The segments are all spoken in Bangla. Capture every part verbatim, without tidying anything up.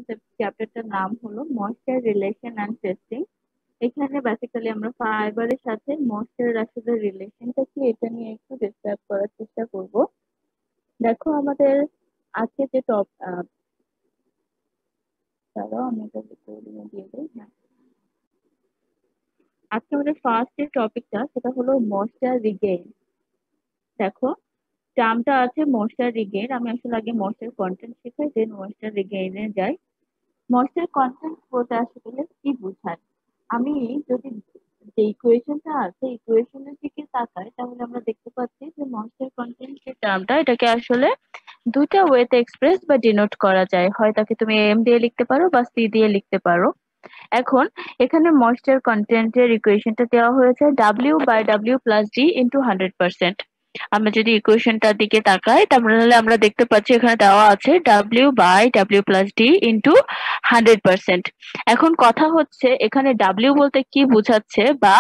চ্যাপ্টারটার নাম হলো ময়েশ্চার রিলেশন অ্যান্ড টেস্টিং। এখানে বেসিক্যালি আমরা ফাইবারের সাথে ময়েশ্চারের আসলে রিলেশনটা কি এটা নিয়ে একটু ডিসক্রাইব করার চেষ্টা করব। দেখো আমাদের আজকে যে টপ দাঁড়াও আমি এটা রেকর্ডিংয়ে দিয়ে দিই। হ্যাঁ, আজকে আমাদের ফার্স্ট যে টপিকটা সেটা হলো ময়েশ্চার রিগেইন। দেখো টার্মটা আছে ময়েশ্চার রিগেইন। আমি আসলে আগে ময়েশ্চার কন্টেন্ট শিখাই দেন ময়েশ্চার রিগেইনে যাই। ময়েশ্চার কন্টেন্ট বলতে আসলে কি বোঝায়? আমি যদি যে ইকুয়েশনটা আছে ইকুয়েশনের দিকে তাকাই তাহলে আমরা দেখতে পাচ্ছি যে ময়েশ্চার কন্টেন্ট যে টার্মটা এটাকে আসলে দুইটা ওয়েতে এক্সপ্রেস বা ডিনোট করা যায়। হয় তাকে তুমি এম দিয়ে লিখতে পারো বা সি দিয়ে লিখতে পারো। এখন এখানে ময়েশ্চার কন্টেন্টের ইকুয়েশনটা দেওয়া হয়েছে W by W plus D into hundred percent. আমরা যদি ইকুয়েশনটার দিকে তাকাই তাহলে আমরা দেখতে পাচ্ছি এখানে দেওয়া আছে W by W plus D into hundred percent. এখন কথা হচ্ছে এখানে ডাব্লিউ বলতে কি বোঝাচ্ছে বা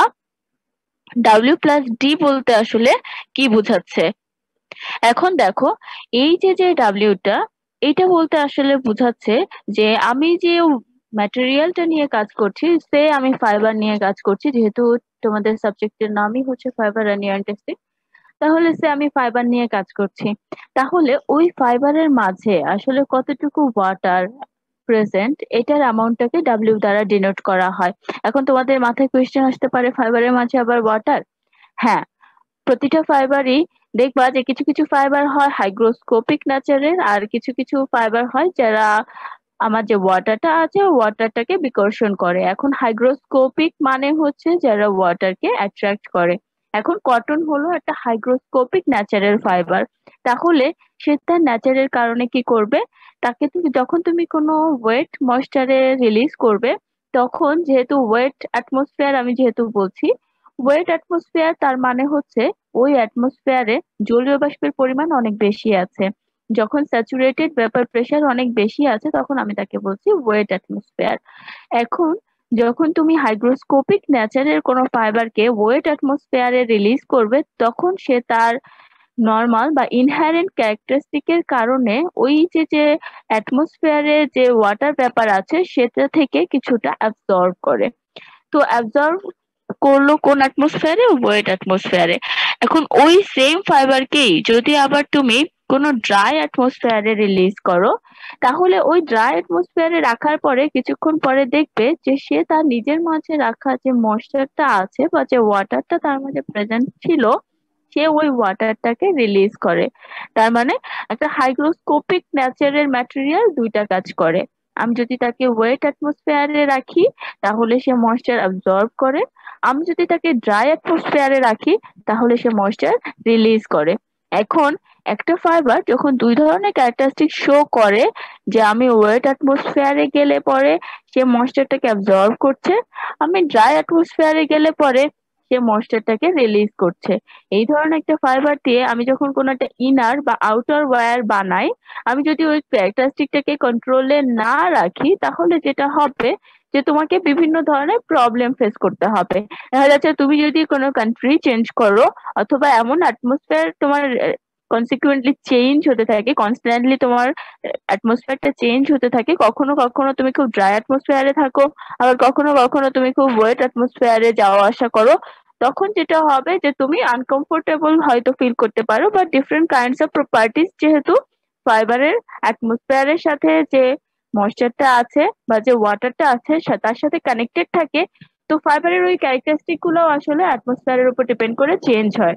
ডাব্লিউ প্লাস ডি বলতে আসলে কি বোঝাচ্ছে। এখন দেখো এই যে যে ডাব্লিউটা এইটা বলতে আসলে বোঝাচ্ছে যে আমি যে ম্যাটেরিয়ালটা নিয়ে কাজ করছি সে আমি ফাইবার নিয়ে কাজ করছি, যেহেতু তোমাদের সাবজেক্টের নামই হচ্ছে ফাইবার অ্যান্ড ইয়ার্ন টেস্টিং। তাহলে সে আমি ফাইবার নিয়ে কাজ করছি, তাহলে ওই ফাইবারের মাঝে আসলে কতটুকু ওয়াটার প্রেজেন্ট এটার অ্যামাউন্টটাকে ডাব্লিউ দ্বারা ডিনোট করা হয়। এখন তোমাদের মাথায় কোয়েশ্চেন আসতে পারে ফাইবারের মাঝে আবার ওয়াটার। হ্যাঁ, প্রতিটা ফাইবারই দেখবা যে কিছু কিছু ফাইবার হয় হাইগ্রোস্কোপিক নেচারের আর কিছু কিছু ফাইবার হয় যারা আমার যে ওয়াটারটা আছে ওয়াটারটাকে বিকর্ষণ করে। এখন হাইগ্রোস্কোপিক মানে হচ্ছে যারা ওয়াটারকে অ্যাট্রাক্ট করে। এখন কটন হলো একটা হাইগ্রোস্কোপিক ন্যাচারাল ফাইবার। তাহলে সে তার ন্যাচারের কারণে কি করবে, তাকে তুমি যখন তুমি কোনো ওয়েট ময়েশ্চারে রিলিজ করবে তখন যেহেতু ওয়েট অ্যাটমসফিয়ার আমি যেহেতু বলছি ওয়েট অ্যাটমসফিয়ার তার মানে হচ্ছে ওই অ্যাটমসফিয়ারে জলীয় বাষ্পের পরিমাণ অনেক বেশি আছে। যখন স্যাচুরেটেড ভেপার প্রেসার অনেক বেশি আছে তখন আমি তাকে বলছি ওয়েট অ্যাটমসফিয়ার। এখন যখন তুমি হাইগ্রোস্কোপিক নেচারের কোনো ফাইবারকে ওয়েট অ্যাটমসফিয়ারে রিলিজ করবে তখন সে তার নর্মাল বা ইনহেরেন্ট ক্যারেক্টারিস্টিকের কারণে ওই যে যে অ্যাটমসফিয়ারে যে ওয়াটার ব্যাপার আছে সেটা থেকে কিছুটা অ্যাবজর্ব করে। তো অ্যাবজর্ব করলো কোন অ্যাটমসফিয়ারে, ওয়েট অ্যাটমসফিয়ারে। এখন ওই সেম ফাইবারকেই যদি আবার তুমি কোনো ড্রাই অ্যাটমসফিয়ারে রিলিজ করো তাহলে ওই ড্রাই অ্যাটমসফিয়ারে রাখার পরে কিছুক্ষণ পরে দেখবে যে সে তার নিজের মাঝে রাখা যে ময়েশ্চারটা আছে বা যে ওয়াটারটা তার মাঝে প্রেজেন্ট ছিল সে ওই ওয়াটারটাকে রিলিজ করে। তার মানে একটা হাইগ্রোস্কোপিক ন্যাচারের ম্যাটেরিয়াল দুইটা কাজ করে। আমি যদি তাকে ওয়েট অ্যাটমসফিয়ারে রাখি তাহলে সে ময়েশ্চার অ্যাবজর্ব করে, আমি যদি তাকে ড্রাই অ্যাটমসফিয়ারে রাখি তাহলে সে ময়েশ্চার রিলিজ করে। এখন একটা ফাইবার যখন দুই ধরনের ক্যারেক্টারিস্টিক শো করে যে আমি ওয়েট অ্যাটমসফিয়ারে গেলে পরে সে ময়েশ্চারটাকে অ্যাবজর্ব করছে, আমি ড্রাই অ্যাটমসফিয়ারে গেলে পরে সে ময়েশ্চারটাকে রিলিজ করছে, এই ধরনের একটা ফাইবার দিয়ে আমি যখন কোনো একটা ইনার বা আউটার ওয়্যার বানাই আমি যদি ওই ক্যারেক্টারিস্টিকটাকে কন্ট্রোলে না রাখি তাহলে যেটা হবে যে তোমাকে বিভিন্ন ধরনের প্রবলেম ফেস করতে হবে। দেখা যাচ্ছে তুমি যদি কোনো কান্ট্রি চেঞ্জ করো অথবা এমন অ্যাটমসফিয়ার তোমার কনসিকুয়েন্টলি চেঞ্জ হতে থাকে, কনস্ট্যান্টলি তোমার অ্যাটমসফিয়ারটা চেঞ্জ হতে থাকে, কখনো কখনো তুমি খুব ড্রাই অ্যাটমসফিয়ারে থাকো আবার কখনো কখনো তুমি খুব ওয়েট অ্যাটমসফিয়ারে যাওয়া আসা করো, তখন যেটা হবে যে তুমি আনকমফোর্টেবল হয়তো ফিল করতে পারো। But different kinds of properties যেহেতু ফাইবারের অ্যাটমসফিয়ারের সাথে যে ময়েশ্চারটা আছে বা যে ওয়াটারটা আছে সা- তার সাথে কানেক্টেড থাকে, তো ফাইবারের ওই ক্যারেক্টারিস্টিক গুলো আসলে অ্যাটমসফিয়ারের উপর ডিপেন্ড করে চেঞ্জ হয়।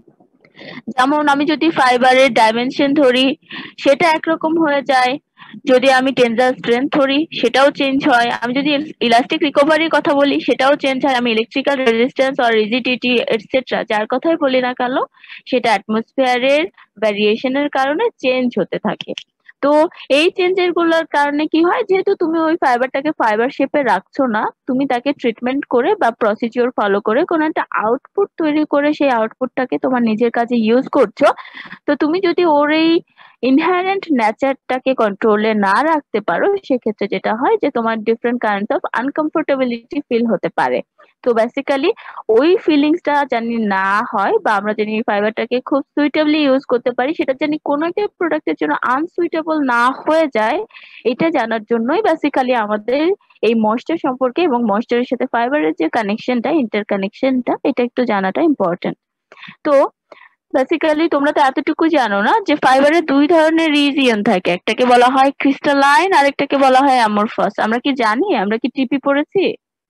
যেমন আমি যদি ফাইবারের ডাইমেনশন ধরি সেটা একরকম হয়ে যায়, যদি আমি টেনজাইল স্ট্রেংথ ধরি সেটাও চেঞ্জ হয়, আমি যদি ইলাস্টিক রিকভারির কথা বলি সেটাও চেঞ্জ হয়, আমি ইলেকট্রিক্যাল রেজিস্ট্যান্স আর রিজিডিটি এটসেট্রা যার কথাই বলি না কেন সেটা অ্যাটমসফিয়ারের ভ্যারিয়েশনের কারণে চেঞ্জ হতে থাকে। তো এই চেঞ্জের গুলোর কারণে কি হয়, যেহেতু তুমি ওই ফাইবারটাকে ফাইবার শেপে রাখছো না, তুমি তাকে ট্রিটমেন্ট করে বা প্রসিডিওর ফলো করে কোনো একটা আউটপুট তৈরি করে সেই আউটপুটটাকে তোমার নিজের কাজে ইউজ করছো। তো তুমি যদি ওর এই ইনহেরেন্ট নেচারটাকে কন্ট্রোলে না রাখতে পারো সেক্ষেত্রে যেটা হয় যে তোমার different kinds of uncomfortability feel হতে পারে। তো বেসিক্যালি ওই ফিলিংসটা জানি না হয় বা আমরা জানি ফাইবারটাকে খুব সুইটেবলি ইউজ করতে পারি, সেটা জানি কোনো একটা প্রোডাক্টের জন্য আনসুইটেবল না হয়ে যায়, এটা জানার জন্যই বেসিক্যালি আমাদের এই ময়েশ্চার সম্পর্কে এবং ময়েশ্চারের সাথে ফাইবারের যে কানেকশনটা, ইন্টার কানেকশনটা, এটা একটু জানাটা ইম্পর্টেন্ট। তো বেসিক্যালি তোমরা তো এতটুকু জানো না যে ফাইবারের দুই ধরনের রিজিয়ন থাকে, একটাকে বলা হয় ক্রিস্টালাইন আর একটাকে বলা হয় অ্যামরফাস। আমরা কি জানি? আমরা কি টিপি পড়েছি?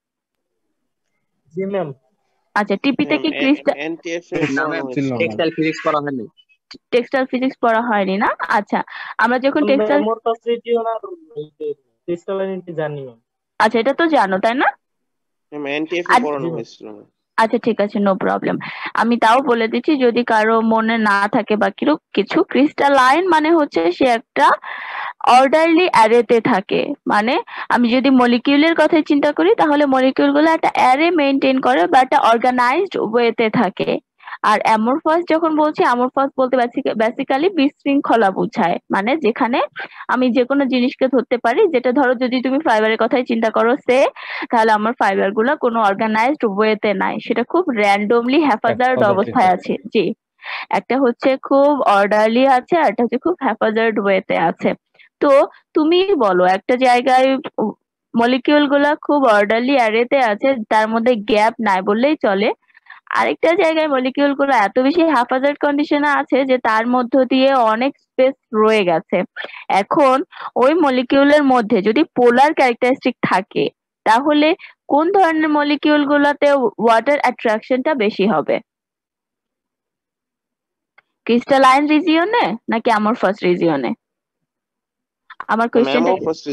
জি ম্যাম। আচ্ছা, টিপিতে কি ক্রিস্টাল টেক্সটাইল ফিজিক্স পড়া হয়নি? টেক্সটাইল ফিজিক্স পড়া হয়নি না? আচ্ছা, আমরা যখন টেক্সটাইল অ্যামরফাস রিজিয়ন আর ক্রিস্টালাইন জানি। আচ্ছা, এটা তো জানো তাই না? ম্যাম এনটিএফ এ পড়ানো হয়েছিল। আচ্ছা ঠিক আছে, নো প্রবলেম। আমি তাও বলে দিচ্ছি যদি কারো মনে না থাকে বা কিছু। ক্রিস্টালাইন মানে হচ্ছে সে একটা অর্ডারলি অ্যারেতে থাকে, মানে আমি যদি মলিকিউলের কথা চিন্তা করি তাহলে মলিকিউল গুলো একটা অ্যারে মেনটেন করে বা একটা অর্গানাইজড ওয়েতে থাকে। আর অ্যামরফাস যখন বলছি, অ্যামরফাস বলতে বেসিক্যালি বিশৃঙ্খলা বোঝায়, মানে যেখানে আমি যে কোনো জিনিসকে ধরতে পারি, যেটা ধরো যদি তুমি ফাইবারের কথাই চিন্তা করো সে, তাহলে আমার ফাইবার গুলো কোনো অর্গানাইজড ওয়েতে নাই, সেটা খুব র্যান্ডমলি হ্যাফাজার্ড অবস্থায় আছে। জি, একটা হচ্ছে খুব অর্ডারলি আছে আর একটা হচ্ছে খুব হ্যাফাজার্ড ওয়েতে আছে। তো তুমি বলো একটা জায়গায় মলিকিউল গুলা খুব অর্ডারলি অ্যারেতে আছে, তার মধ্যে গ্যাপ নাই বললেই চলে। আরেকটা জায়গায় মলিকিউল গুলো এত বেশি হ্যাফাজার্ড কন্ডিশনে আছে যে তার মধ্য দিয়ে অনেক স্পেস রয়ে গেছে। এখন ওই মলিকিউলের মধ্যে যদি পোলার ক্যারেক্টারিস্টিক থাকে তাহলে কোন ধরনের মলিকিউল গুলোতে ওয়াটার অ্যাট্রাকশনটা বেশি হবে? ক্রিস্টালাইন রিজিয়নে নাকি অ্যামরফাস রিজিয়নে? আমার কোশ্চেনটা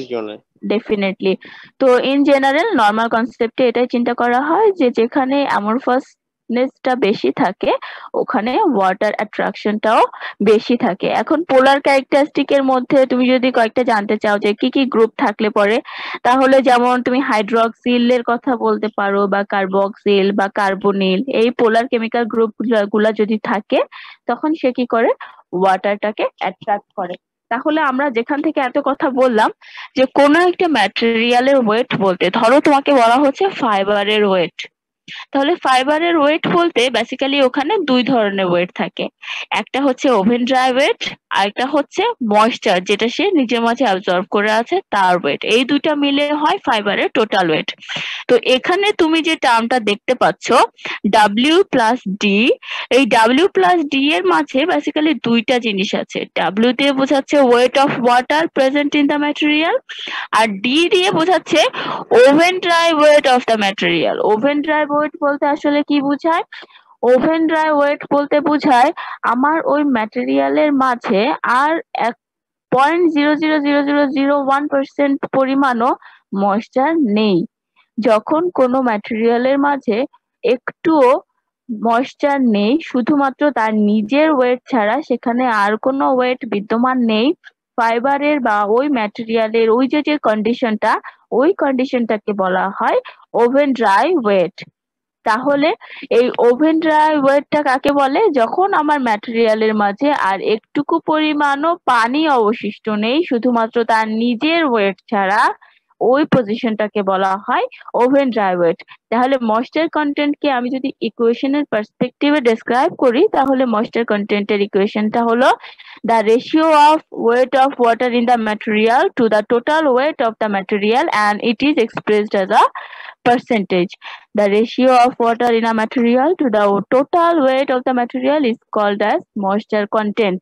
ডেফিনেটলি। তো ইন জেনারেল নর্মাল কনসেপ্টে এটাই চিন্তা করা হয় যে যেখানে অ্যামরফাসনেসটা বেশি থাকে ওখানে ওয়াটার অ্যাট্রাকশনটাও বেশি থাকে। এখন পোলার ক্যারেক্টারিস্টিকের মধ্যে তুমি যদি কয়েকটা জানতে চাও যে কি কি গ্রুপ থাকলে পরে, তাহলে যেমন তুমি হাইড্রক্সিলের কথা বলতে পারো বা কার্বক্সিল বা কার্বনিল, এই পোলার কেমিক্যাল গ্রুপ গুলা যদি থাকে তখন সে কি করে? ওয়াটারটাকে অ্যাট্রাক্ট করে। তাহলে আমরা যেখান থেকে এত কথা বললাম যে কোনো একটা ম্যাটেরিয়ালের ওয়েট বলতে, ধরো তোমাকে বলা হচ্ছে ফাইবারের ওয়েট, তাহলে ফাইবারের ওয়েট বলতে বেসিক্যালি ওখানে দুই ধরনের ওয়েট থাকে, একটা হচ্ছে ওভেন ড্রাই ওয়েট আর একটা হচ্ছে ময়েশ্চার যেটা সে নিজের মাঝে অ্যাবজর্ব করে আছে তার ওয়েট। এই দুইটা মিলে হয় ফাইবারের টোটাল ওয়েট। তো এখানে তুমি যে টার্মটা দেখতে পাচ্ছ ডাব্লিউ প্লাস ডি, এই ডাব্লিউ প্লাস ডি এর মাঝে বেসিক্যালি দুইটা জিনিস আছে। ডাব্লিউ দিয়ে বোঝাচ্ছে weight of water present in the material আর ডি দিয়ে বোঝাচ্ছে oven dry weight of the material. Oven dry weight বলতে আসলে কি বোঝায়? ওভেন ড্রাই ওয়েট বলতে বোঝায় আমার ওই ম্যাটেরিয়ালের মাঝে আর এক point zero zero zero zero zero one percent পরিমাণও ময়েশ্চার নেই। যখন কোনো ম্যাটেরিয়ালের মাঝে একটুও ময়েশ্চার নেই, শুধুমাত্র তার নিজের ওয়েট ছাড়া সেখানে আর কোনো ওয়েট বিদ্যমান নেই, ফাইবারের বা ওই ম্যাটেরিয়ালের ওই যে যে কন্ডিশনটা, ওই কন্ডিশনটাকে বলা হয় ওভেন ড্রাই ওয়েট। তাহলে এই ওভেন ড্রাই ওয়েটটা কাকে বলে? যখন আমার ম্যাটেরিয়ালের মাঝে আর একটুকু পরিমাণও পানি অবশিষ্ট নেই, শুধুমাত্র তার নিজের ওয়েট ছাড়া, ওই পজিশনটাকে বলা হয় ওভেন ড্রাই ওয়েট। তাহলে ময়েশ্চার কন্টেন্টকে আমি যদি ইকুয়েশনের পার্সপেক্টিভে ডেসক্রাইব করি তাহলে ময়েশ্চার কন্টেন্টের ইকুয়েশনটা হলো the ratio of weight of water in the material to the total weight of the material and it is expressed as a percentage. The ratio of water in a material to the total weight of the material is called as moisture content.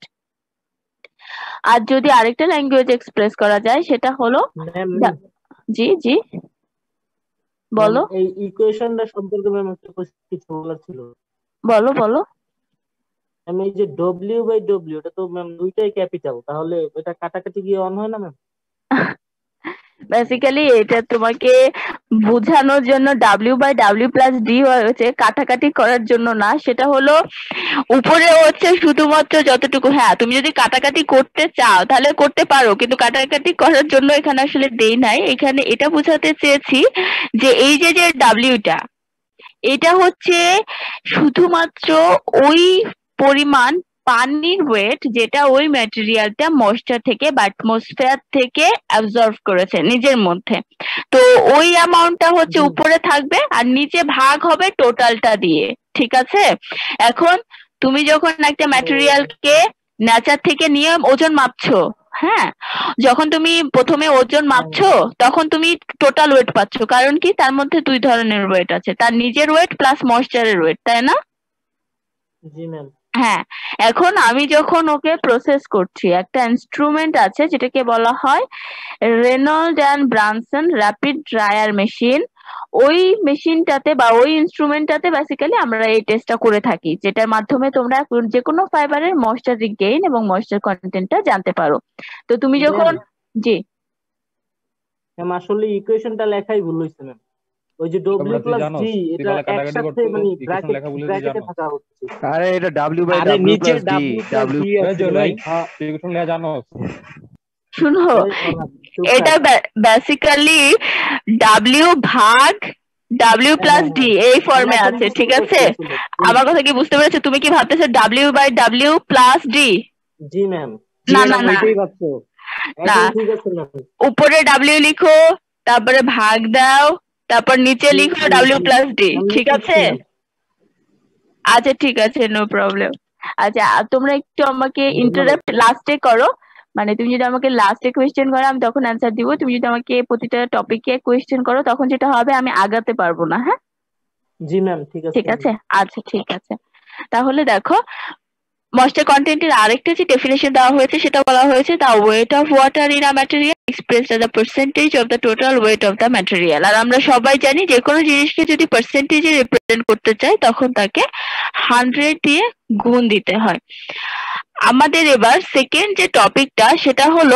আর যদি আরেকটা ল্যাঙ্গুয়েজ এক্সপ্রেস করা যায় সেটা হলো, জি জি বলো। এই ইকুয়েশনটা সম্পর্কে ম্যাম একটা কিছু বলার ছিল। বলো বলো। আমি এই যে ডব্লিউ বাই ডব্লিউ, এটা তো ম্যাম দুইটাই ক্যাপিটাল, তাহলে এটা কাটাকাটি গিয়ে অন হয় না ম্যাম? বেসিক্যালি এটা তোমাকে বোঝানোর জন্য W by W plus D হয়েছে, কাটাকাটি করার জন্য না। সেটা হলো উপরে হচ্ছে শুধুমাত্র যতটুকু, হ্যাঁ তুমি যদি কাটাকাটি করতে চাও তাহলে করতে পারো, কিন্তু কাটাকাটি করার জন্য এখানে আসলে দেই নাই। এখানে এটা বোঝাতে চেয়েছি যে এই যে যে ডাব্লিউটা, এটা হচ্ছে শুধুমাত্র ওই পরিমাণ পানির ওয়েট যেটা ওই ম্যাটেরিয়ালটা ময়েশ্চার থেকে বা অ্যাটমসফিয়ার থেকে অ্যাবজর্ব করেছে নিজের মধ্যে। তো ওই অ্যামাউন্টটা হচ্ছে উপরে থাকবে আর নিচে ভাগ হবে টোটালটা দিয়ে, ঠিক আছে? এখন তুমি যখন একটা ম্যাটেরিয়ালকে নেচার থেকে নিয়ে ওজন মাপছো, হ্যাঁ, যখন তুমি প্রথমে ওজন মাপছো তখন তুমি টোটাল ওয়েট পাচ্ছ, কারণ কি তার মধ্যে দুই ধরনের ওয়েট আছে, তার নিজের ওয়েট প্লাস ময়েশ্চারের ওয়েট, তাই না? জি ম্যাম। হ্যাঁ, এখন আমি যখন ওকে প্রসেস করছি, একটা ইনস্ট্রুমেন্ট আছে যেটাকে বলা হয় Reynold and Branson rapid dryer machine. ওই মেশিনটাতে বা ওই ইনস্ট্রুমেন্টটাতে বেসিক্যালি আমরা এই টেস্টটা করে থাকি, যেটার মাধ্যমে তোমরা যে কোনো ফাইবারের ময়েশ্চার রিগেইন এবং ময়েশ্চার কন্টেন্টটা জানতে পারো। তো তুমি যখন জি ম্যাম আসলে ইকুয়েশনটা লেখাই ভুল হইছে ম্যাম। ওই যে ডব্লিউ প্লাস জি এটা একসাথে মানে ব্র্যাকেট ব্র্যাকেটে থাকা হচ্ছে। আরে এটা W by W plus D W equation লেখা জানো? শুনো, এটা বেসিক্যালি ডাব্লিউ ভাগ ডাব্লিউ প্লাস ডি এই ফর্মে আছে, ঠিক আছে? আমার কথা কি বুঝতে পেরেছো? তুমি কি ভাবতেছো W by W plus D? জি ম্যাম। না না না না, উপরে ডাব্লিউ লিখো, তারপরে ভাগ দাও, তারপর নিচে লিখো ডাব্লিউ প্লাস ডি, ঠিক আছে? আচ্ছা ঠিক আছে, নো প্রবলেম। আচ্ছা তোমরা একটু আমাকে ইন্টারাপ্ট লাস্টে করো, মানে তুমি যদি আমাকে লাস্টে কোয়েশ্চেন করো আমি তখন অ্যান্সার দিব, তুমি যদি আমাকে প্রতিটা টপিকে কোয়েশ্চেন করো তখন যেটা হবে আমি আগাতে পারবো না। হ্যাঁ জি ম্যাম, ঠিক আছে ঠিক আছে। আচ্ছা ঠিক আছে, তাহলে দেখো ময়েশ্চার কন্টেন্টের আরেকটা যে ডেফিনেশন দেওয়া হয়েছে সেটা বলা হয়েছে the weight of water in a material expressed as a percentage of the total weight of the material. আর আমরা সবাই জানি যে কোনো জিনিসকে যদি পার্সেন্টেজে রিপ্রেজেন্ট করতে চাই তখন তাকে হান্ড্রেড দিয়ে গুণ দিতে হয়। আমাদের এবার সেকেন্ড যে টপিকটা সেটা হলো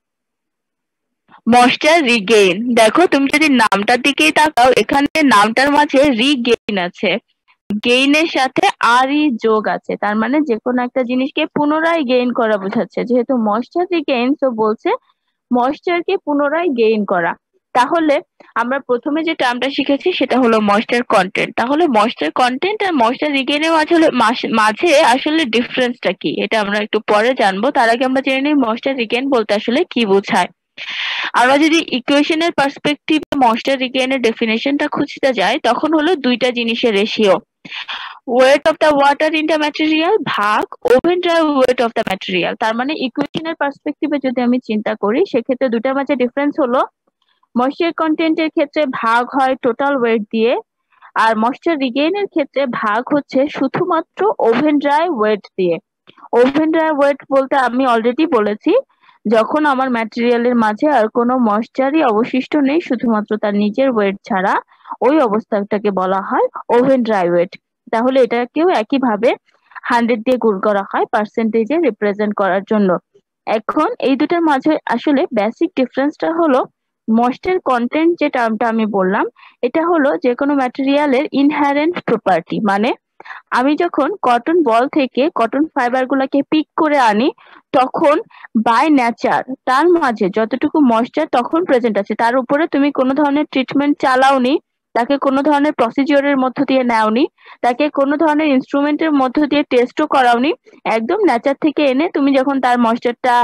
ময়েশ্চার রিগেইন। দেখো তুমি যদি নামটার দিকেই তাকাও, এখানে নামটার মাঝে রিগেইন আছে, গেইনের সাথে আর ই যোগ আছে, তার মানে যে কোনো একটা জিনিসকে পুনরায় গেইন করা বোঝাচ্ছে। যেহেতু ময়েশ্চার রিগেইন, তো বলছে ময়েশ্চারকে পুনরায় গেইন করা। তাহলে আমরা প্রথমে যে টার্মটা শিখেছি সেটা হলো ময়েশ্চার কন্টেন্ট। তাহলে ময়েশ্চার কন্টেন্ট আর ময়েশ্চার রিগেইনের মাঝে মাঝে আসলে ডিফারেন্সটা কি এটা আমরা একটু পরে জানবো। তার আগে আমরা জেনে নিই ময়েশ্চার রিগেইন বলতে আসলে কি বোঝায়। আমরা যদি ইকুয়েশনের পার্সপেক্টিভে ময়েশ্চার রিগেইনের ডেফিনেশনটা খুঁজতে যাই তখন হলো দুইটা জিনিসের ratio, weight of the water in the material ভাগ oven dry weight of the material. তার মানে ইকুয়েশনের পার্সপেক্টিভে যদি আমি চিন্তা করি সেক্ষেত্রে দুটার মাঝে ডিফারেন্স হলো ময়েশ্চার কন্টেন্টের ক্ষেত্রে ভাগ হয় টোটাল ওয়েট দিয়ে, আর ময়েশ্চার রিগেইনের ক্ষেত্রে ভাগ হচ্ছে শুধুমাত্র ওভেন ড্রাই ওয়েট দিয়ে। ওভেন ড্রাই ওয়েট বলতে আমি অলরেডি বলেছি যখন আমার ম্যাটেরিয়ালের মাঝে আর কোনো ময়েশ্চারই অবশিষ্ট নেই, শুধুমাত্র তার নিজের ওয়েট ছাড়া, ওই অবস্থাটাকে বলা হয় ওভেন ড্রাই ওয়েট। তাহলে এটাকেও একইভাবে হান্ড্রেড দিয়ে গুণ করা হয় পার্সেন্টেজে রিপ্রেজেন্ট করার জন্য। এখন এই দুটার মাঝে আসলে বেসিক ডিফারেন্সটা হলো ময়েশ্চার কন্টেন্ট যে টার্মটা আমি বললাম এটা হলো যে কোনো ম্যাটেরিয়ালের ইনহারেন্ট প্রপার্টি। মানে আমি যখন কটন বল থেকে কটন ফাইবার গুলাকে পিক করে আনি তখন বাই নেচার তার মাঝে যতটুকু ময়েশ্চার তখন প্রেজেন্ট আছে, তার উপরে তুমি কোনো ধরনের ট্রিটমেন্ট চালাওনি, তাকে কোনো ধরনের প্রসিজিওরের মধ্য দিয়ে নেওনি, তাকে কোনো ধরনের ইনস্ট্রুমেন্টের মধ্য দিয়ে টেস্টও করাওনি, একদম নেচার থেকে এনে তুমি যখন তার ময়েশ্চারটা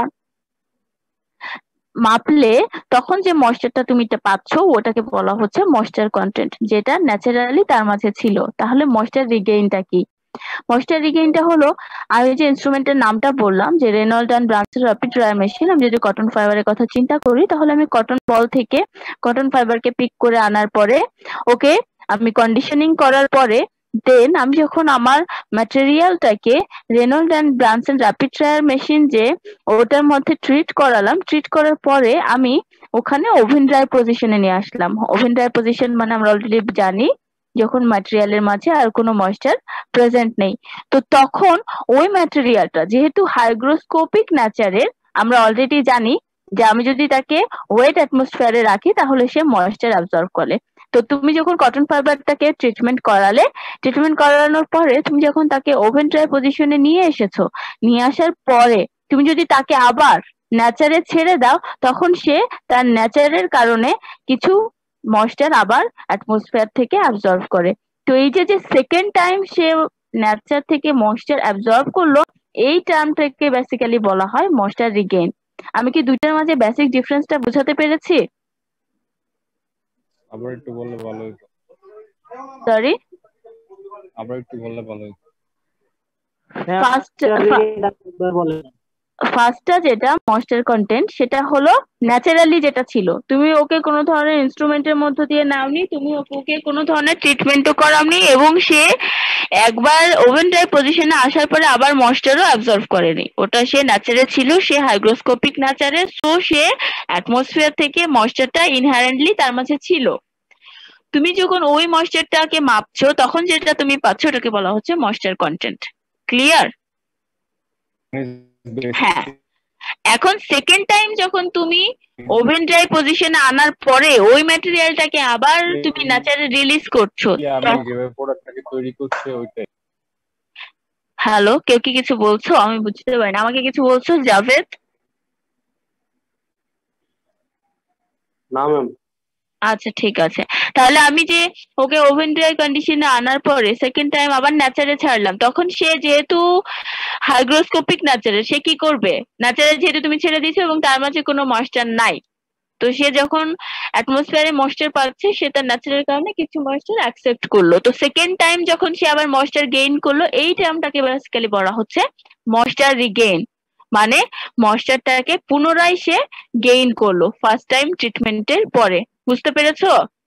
মাপলে তখন যে ময়েশ্চারটা তুমি পাচ্ছ ওটাকে বলা হচ্ছে ময়েশ্চার কন্টেন্ট, যেটা ন্যাচারালি তার মাঝে ছিল। তাহলে ময়েশ্চার রিগেইনটা কি? ময়েশ্চার রিগেইনটা হলো আমি যে ইনস্ট্রুমেন্টের নামটা বললাম যে Reynold and Branson rapid dryer machine, আমি যদি কটন ফাইবারের কথা চিন্তা করি তাহলে আমি কটন বল থেকে কটন ফাইবারকে পিক করে আনার পরে ওকে আমি কন্ডিশনিং করার পরে দেন আমি যখন আমার ম্যাটেরিয়ালটাকে Reynold and Branson rapid dryer machine যে ওটার মধ্যে ট্রিট করালাম, ট্রিট করার পরে আমি ওখানে ওভেন ড্রাই পজিশনে নিয়ে আসলাম। ওভেন ড্রাই পজিশন মানে আমরা অলরেডি জানি যখন ম্যাটেরিয়ালের মাঝে আর কোনো ময়েশ্চার প্রেজেন্ট নেই। তো তখন ওই ম্যাটেরিয়ালটা যেহেতু হাইগ্রোস্কোপিক নেচারের, আমরা অলরেডি জানি যে আমি যদি তাকে ওয়েট অ্যাটমসফিয়ারে রাখি তাহলে সে ময়েশ্চার অ্যাবজর্ব করে। তো তুমি যখন কটন ফাইবারটাকে ট্রিটমেন্ট করালে, ট্রিটমেন্ট করানোর পরে তুমি যখন তাকে ওভেন ড্রাই পজিশনে নিয়ে এসেছো, নিয়ে আসার পরে তুমি যদি তাকে আবার নেচারে ছেড়ে দাও তখন সে তার নেচারের কারণে কিছু ময়েশ্চার আবার অ্যাটমসফিয়ার থেকে অ্যাবজর্ব করে। তো এই যে যে সেকেন্ড টাইম সে নেচার থেকে ময়েশ্চার অ্যাবজর্ব করলো, এই টার্মটাকে বেসিক্যালি বলা হয় ময়েশ্চার রিগেইন। আমি কি দুইটার মাঝে বেসিক ডিফারেন্সটা বোঝাতে পেরেছি? আবার একটু বললে ভালো হতো। সরি, আবার একটু বললে ভালো হতো। ফার্স্ট ফার্স্টটা যেটা ময়েশ্চার কন্টেন্ট, সেটা হলো ন্যাচারালি যেটা ছিল। তুমি ওকে কোনো ধরনের ইনস্ট্রুমেন্টের মধ্য দিয়ে নাওনি, তুমি ওকে কোনো ধরনের ট্রিটমেন্টও করাওনি, এবং সে একবার ওভেন ড্রাই পজিশনে আসার পরে আবার ময়েশ্চারও অ্যাবজর্ব করেনি। ওটা সে ন্যাচারে ছিল, সে হাইগ্রোস্কোপিক ন্যাচারে, সো সে অ্যাটমসফিয়ার থেকে ময়েশ্চারটা ইনহারেন্টলি তার মাঝে ছিল। তুমি যখন ওই ময়েশ্চারটাকে মাপছো, তখন যেটা তুমি পাচ্ছ ওটাকে বলা হচ্ছে ময়েশ্চার কন্টেন্ট। ক্লিয়ার? হ্যাঁ। এখন সেকেন্ড টাইম যখন তুমি ওভেন ড্রাই পজিশনে আনার পরে ওই ম্যাটেরিয়ালটাকে আবার তুমি ন্যাচারে রিলিজ করছো। আমি যেভাবে প্রোডাক্টটাকে তৈরি করছি ওইটাই। হ্যালো, কেউ কি কিছু বলছো? আমি বুঝতে পারি না। আমাকে কিছু বলছো জাভেদ? না ম্যাম। আচ্ছা ঠিক আছে, তাহলে আমি যে ওকে ওভেন ড্রাই কন্ডিশনে আনার পরে সেকেন্ড টাইম আবার ন্যাচারে ছাড়লাম, তখন সে যেহেতু হাইগ্রোস্কোপিক ন্যাচারে, সে কি করবে? ন্যাচারে যেহেতু তুমি ছেড়ে দিয়েছো এবং তার মাঝে কোনো ময়েশ্চার নাই, তো সে যখন অ্যাটমসফিয়ারে ময়েশ্চার পাচ্ছে, সে তার ন্যাচারাল কারণে কিছু ময়েশ্চার অ্যাকসেপ্ট করলো। তো সেকেন্ড টাইম যখন সে আবার ময়েশ্চার গেইন করলো, এই টার্মটাকে বেসিক্যালি বলা হচ্ছে ময়েশ্চার রিগেইন। মানে ময়েশ্চারটাকে পুনরায় সে গেইন করলো ফার্স্ট টাইম ট্রিটমেন্টের পরে। বুঝতে পেরেছো?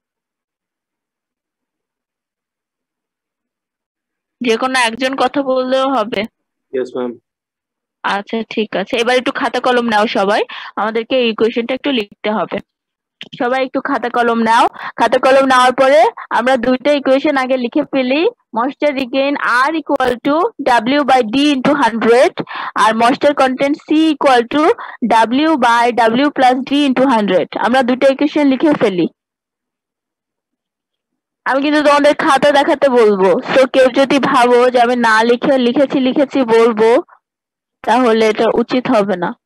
যে কোনো একজন কথা বললেও হবে। Yes ma'am. আচ্ছা ঠিক আছে, এবার একটু খাতা কলম নাও সবাই, আমাদেরকে এই কোয়েশ্চেনটা একটু লিখতে হবে। সবাই একটু খাতা কলম নাও। খাতা কলম নেওয়ার পরে আমরা দুইটা ইকুয়েশন আগে লিখে ফেলি। Moisture regain R equal to W by D into hundred, আর moisture content C equal to W by W plus D into hundred. আমরা দুইটা ইকুয়েশন লিখে ফেলি। আমি কিন্তু তোমাদের খাতা দেখাতে বলবো, তো কেউ যদি ভাবো যে আমি না লিখে লিখেছি লিখেছি বলবো, তাহলে এটা উচিত হবে না।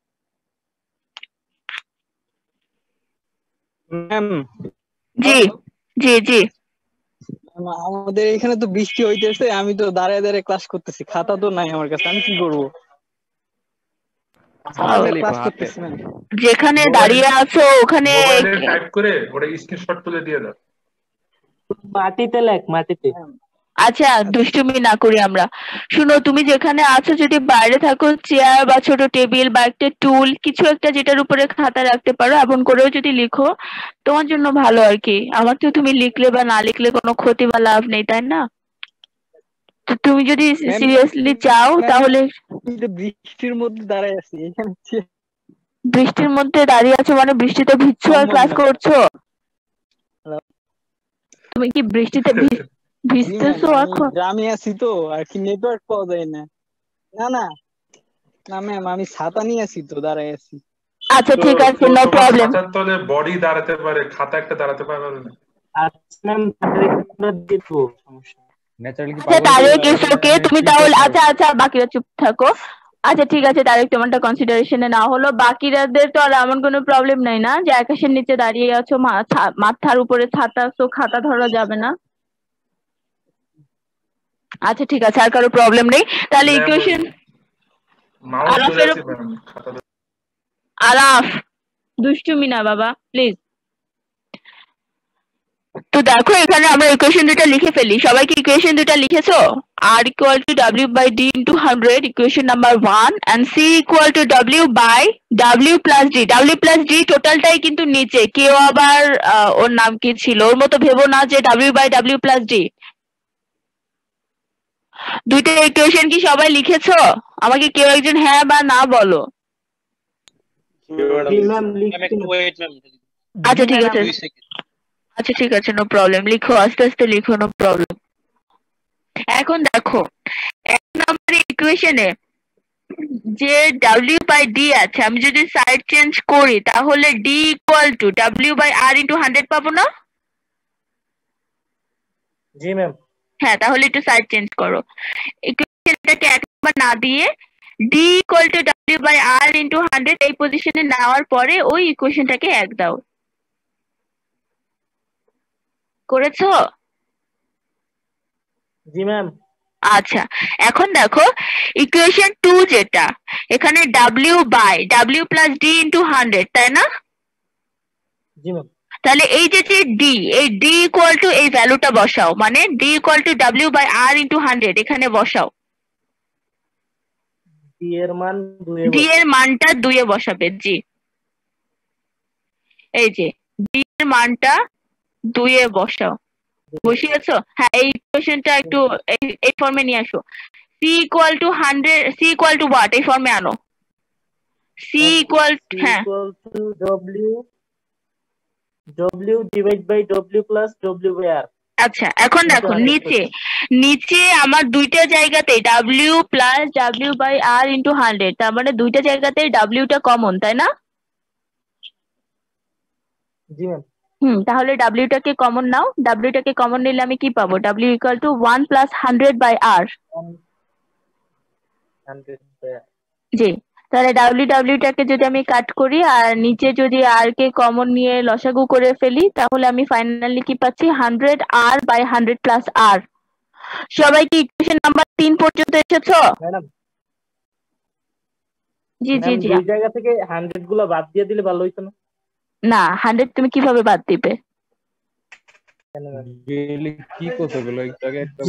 ম্যাম। জি জি জি। আমাদের এখানে তো বৃষ্টি হইতেছে, আমি তো দাঁড়ায় দাঁড়ায় ক্লাস করতেছি, খাতা তো নাই আমার কাছে, আমি কি করবো? ক্লাস করতেছি না। যেখানে দাঁড়িয়ে আছো ওখানে টাইপ করে ওটা স্ক্রিনশট তুলে দিয়ে দাও। মাটিতে লেখ, মাটিতে। আচ্ছা দুষ্টুমি না করি আমরা। শুনো, তুমি যেখানে আছো যদি বাইরে থাকো, চেয়ার বা ছোট টেবিল বা একটা টুল কিছু একটা যেটার উপরে খাতা রাখতে পারো, এমন করেও যদি লিখো তোমার জন্য ভালো আর কি। আমার তো তুমি লিখলে বা না লিখলে কোনো ক্ষতি বা লাভ নেই, তাই না? তো তুমি যদি সিরিয়াসলি চাও তাহলে। বৃষ্টির মধ্যে দাঁড়ায় আছি এখানে। বৃষ্টির মধ্যে দাঁড়িয়ে আছো মানে বৃষ্টিতে ভিজছো আর ক্লাস করছো? তুমি কি বৃষ্টিতে ভিজতেছো এখন? গ্রামে আছি তো আর কি, নেটওয়ার্ক পাওয়া যায় না। না না না ম্যাম, আমি ছাতা নিয়ে আছি তো, দাঁড়ায় আছি। আচ্ছা ঠিক আছে, নো প্রবলেম। খাতার তলে বডি দাঁড়াতে পারে, খাতা একটা দাঁড়াতে পারে না। আচ্ছা ম্যাম, আমরা দেখব, সমস্যা ন্যাচারালি কি আচ্ছা তারেক ইটস ওকে, তুমি তাহলে আচ্ছা আচ্ছা বাকিরা চুপ থাকো। আচ্ছা ঠিক আছে তারেক, তোমারটা কনসিডারেশনে না হলো। বাকিরাদের তো আর এমন কোনো প্রবলেম নাই না যে আকাশের নিচে দাঁড়িয়ে আছো, মাথার উপরে ছাতা, তো খাতা ধরা যাবে না? আচ্ছা ঠিক আছে, আর কারো প্রবলেম নেই। তাহলে ইকুয়েশন আরাফ, দুষ্টুমি না বাবা প্লিজ। তো দেখো এখানে আমরা ইকুয়েশন দুটা লিখে ফেলি। সবাই কি ইকুয়েশন দুটা লিখেছো? R equal to W by D into hundred, equation number one, and C equal to W by W plus D. W plus D টোটালটাই কিন্তু নিচে, কেউ আবার ওর নাম কি ছিল ওর মতো ভেবো না যে W by W plus D. দুইটা ইকুয়েশন কি সবাই লিখেছো? আমাকে কেউ একজন হ্যাঁ বা না বলো। আচ্ছা ঠিক আছে, আচ্ছা ঠিক আছে, নো প্রবলেম, লিখো আস্তে আস্তে লিখো, নো প্রবলেম। এখন দেখো এক নম্বর ইকুয়েশনে যে ডাব্লিউ বাই ডি আছে, আমি যদি সাইড চেঞ্জ করি তাহলে D equal to W by R into hundred পাবো না? জি ম্যাম। হ্যাঁ, তাহলে একটু সাইড চেঞ্জ করো। ইকুয়েশনটাকে এক নম্বর না দিয়ে D equal to W by R into hundred এই পজিশনে নেওয়ার পরে ওই ইকুয়েশনটাকে এক দাও। করেছো? জি ম্যাম। আচ্ছা এখন দেখো ইকুয়েশন টু যেটা, এখানে W by W plus D into hundred, তাই না? জি ম্যাম। তাহলে এই যে যে ডি, এই ডি ইকুয়াল টু এই ভ্যালুটা বসাও, মানে D equal to W by R into hundred এখানে বসাও। ডি এর মান দুই ডি এর মানটা দুইয়ে বসাবে। জি, এই যে ডি এর মানটা দুইয়ে বসাও। বসিয়েছো? হ্যাঁ, এই ইকুয়েশনটা একটু এই এই ফর্মে নিয়ে আসো। C equal to hundred, C equal to what এই ফর্মে আনো। সি ইকুয়াল হ্যাঁ to W W divide by W plus W by R. আচ্ছা, এখন দেখো নিচে নিচে আমার দুইটা জায়গাতে W plus W by R into hundred, তার মানে দুইটা জায়গাতে ডাব্লিউটা কমন, তাই না? জি ম্যাম। হুম, তাহলে ডাব্লিউটাকে কমন নাও। ডাব্লিউটাকে কমন নিলে আমি কি পাবো? W equal to one plus hundred by R. জি, তাহলে ডাব্লিউ ডাব্লিউটাকে যদি আমি কাট করি আর নিচে যদি আর কে কমন নিয়ে লসাগু করে ফেলি, তাহলে আমি ফাইনালি কি পাচ্ছি? Hundred R by hundred plus R. সবাই কি ইকুয়েশন নাম্বার তিন পর্যন্ত এসেছো? ম্যাডাম জি জি জি। এই জায়গা থেকে হান্ড্রেড গুলো বাদ দিয়ে দিলে ভালো হইতো না? না, হান্ড্রেড তুমি কিভাবে বাদ দিবে? কি করতে গেল একটাকে একটা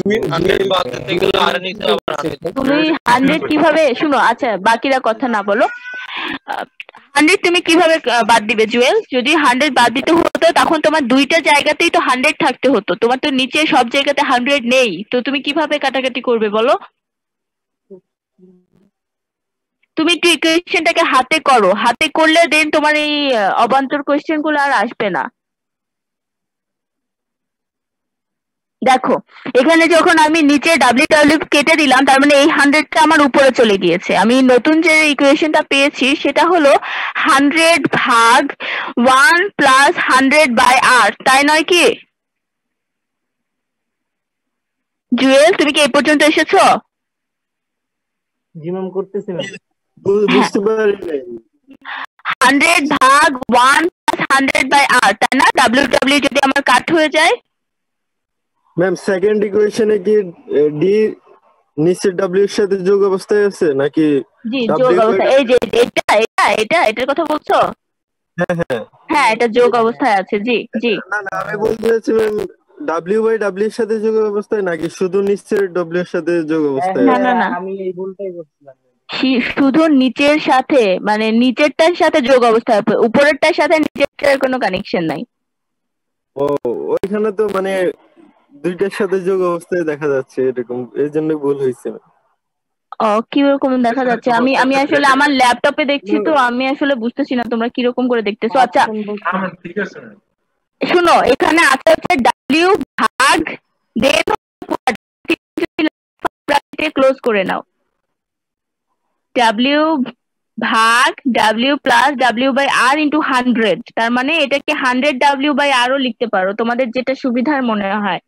তুমি হান্ড্রেড কিভাবে, শুনো, আচ্ছা বাকিরা কথা না বলো, হান্ড্রেড তুমি কিভাবে বাদ দিবে জুয়েল? যদি হান্ড্রেড বাদ দিতে হতো তখন তোমার দুইটা জায়গাতেই তো হান্ড্রেড থাকতে হতো, তোমার তো নিচে সব জায়গাতে হান্ড্রেড নেই, তো তুমি কিভাবে কাটাকাটি করবে বলো? তুমি একটু ইকুয়েশনটাকে হাতে করো, হাতে করলে দেন তোমার এই অবান্তর কোয়েশ্চেন গুলো আর আসবে না। দেখো এখানে যখন আমি নিচে ডাব্লিউ ডাব্লিউ কেটে দিলাম, তার মানে এই হান্ড্রেডটা আমার উপরে চলে গিয়েছে। আমি নতুন যে ইকুয়েশনটা পেয়েছি সেটা হলো হান্ড্রেড ভাগ one plus hundred by R, তাই নয় কি জুয়েল? তুমি কি এই পর্যন্ত এসেছো? জি ম্যাম, করতেছি ম্যাম। বুঝতে পারি হান্ড্রেড ভাগ one plus hundred by R, তাই না? ডাব্লিউ ডাব্লিউ যদি আমার কাট হয়ে যায় ম্যাম, সেকেন্ড ইকুয়েশনে কি ডি নিচের ডাব্লিউ এর সাথে যোগ অবস্থায় আছে নাকি? জি, যোগ অবস্থা। এই যে এটা এটা এটা এটার কথা বলছো? হ্যাঁ হ্যাঁ হ্যাঁ, এটা যোগ অবস্থায় আছে। জি জি। না না, আমি বলতে চাচ্ছি ম্যাম ডাব্লিউ বাই ডাব্লিউ এর সাথে যোগ অবস্থায় নাকি শুধু নিচের ডাব্লিউ এর সাথে যোগ অবস্থায়? না না না, আমি এই ভুলটাই করছিলাম। শুধু নিচের সাথে, মানে নিচেরটার সাথে যোগ অবস্থায়, উপরেরটার সাথে নিচেরটার কোনো কানেকশন নাই। ও, ওইখানে তো মানে দুইটার সাথে যোগ অবস্থায় দেখা যাচ্ছে এরকম, এর জন্য ভুল হয়েছে। ও, কিরকম দেখা যাচ্ছে? আমি আমি আসলে আমার ল্যাপটপে দেখছি, তো আমি আসলে বুঝতেছি না তোমরা কিরকম করে দেখতেছো। আচ্ছা ঠিক আছে শুনো, এখানে আছে হচ্ছে ডাব্লিউ ভাগ দেন ক্লোজ করে নাও, ডাব্লিউ ভাগ W plus W by R into hundred, তার মানে এটাকে হান্ড্রেড ডাব্লিউ বাই আরও লিখতে পারো, তোমাদের যেটা সুবিধার মনে হয়।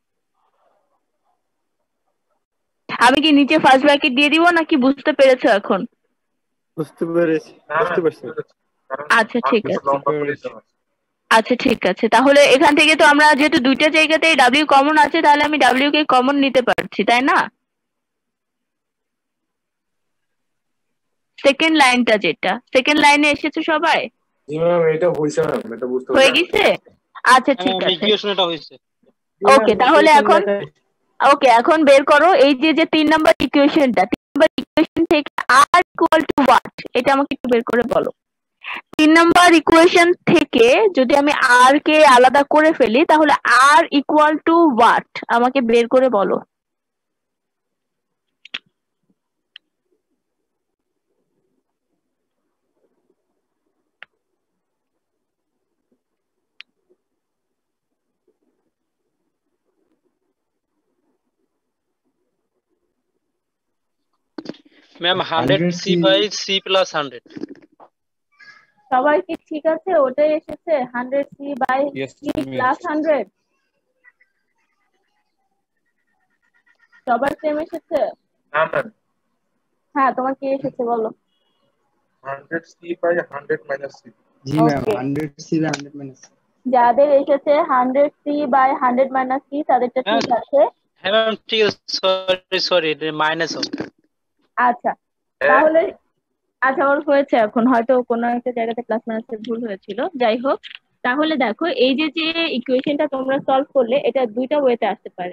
আমি কি নিচে ফার্স্ট ব্র্যাকেট দিয়ে দিব নাকি বুঝতে পেরেছো এখন? বুঝতে পেরেছি, বুঝতে পারছি। আচ্ছা ঠিক আছে, আচ্ছা ঠিক আছে। তাহলে এখান থেকে তো আমরা যেহেতু দুইটা জায়গাতে ডাব্লিউ কমন আছে, তাহলে আমি ডাব্লিউ কে কমন নিতে পারছি, তাই না? সেকেন্ড লাইনটা, যেটা সেকেন্ড লাইনে এসেছে সবাই? জি ম্যাম, এটা হইছে ম্যাম, এটা বুঝতে হয়ে গেছে? আচ্ছা ঠিক আছে, ইকুয়েশনটা হইছে। ওকে তাহলে এখন ওকে এখন বের করো এই যে যে তিন নাম্বার ইকুয়েশনটা, তিন নাম্বার ইকুয়েশন থেকে আর ইকুয়াল টু হোয়াট, এটা আমাকে একটু বের করে বলো। তিন নাম্বার ইকুয়েশন থেকে যদি আমি আর কে আলাদা করে ফেলি, তাহলে আর ইকুয়াল টু হোয়াট আমাকে বের করে বলো। Ma'am hundred C by C plus hundred. সবাই কি ঠিক আছে? ওটাই এসেছে, hundred C by C plus hundred. সবার সেম এসেছে? না ম্যাম, হ্যাঁ, তোমার কি এসেছে বলো? Hundred C by hundred minus C. জি ma'am, hundred C by hundred minus. যাদের এসেছে hundred C by hundred minus C তাদেরটা ঠিক আছে। হ্যাঁ ম্যাম ঠিক আছে, সরি সরি এটা মাইনাস হবে। আচ্ছা তাহলে আচ্ছা ওর হয়েছে, এখন হয়তো কোনো একটা জায়গাতে প্লাস মাইনাসের ভুল হয়েছিল, যাই হোক তাহলে দেখো এই যে যে ইকুয়েশনটা তোমরা সলভ করলে এটা দুইটা ওয়েতে আসতে পারে,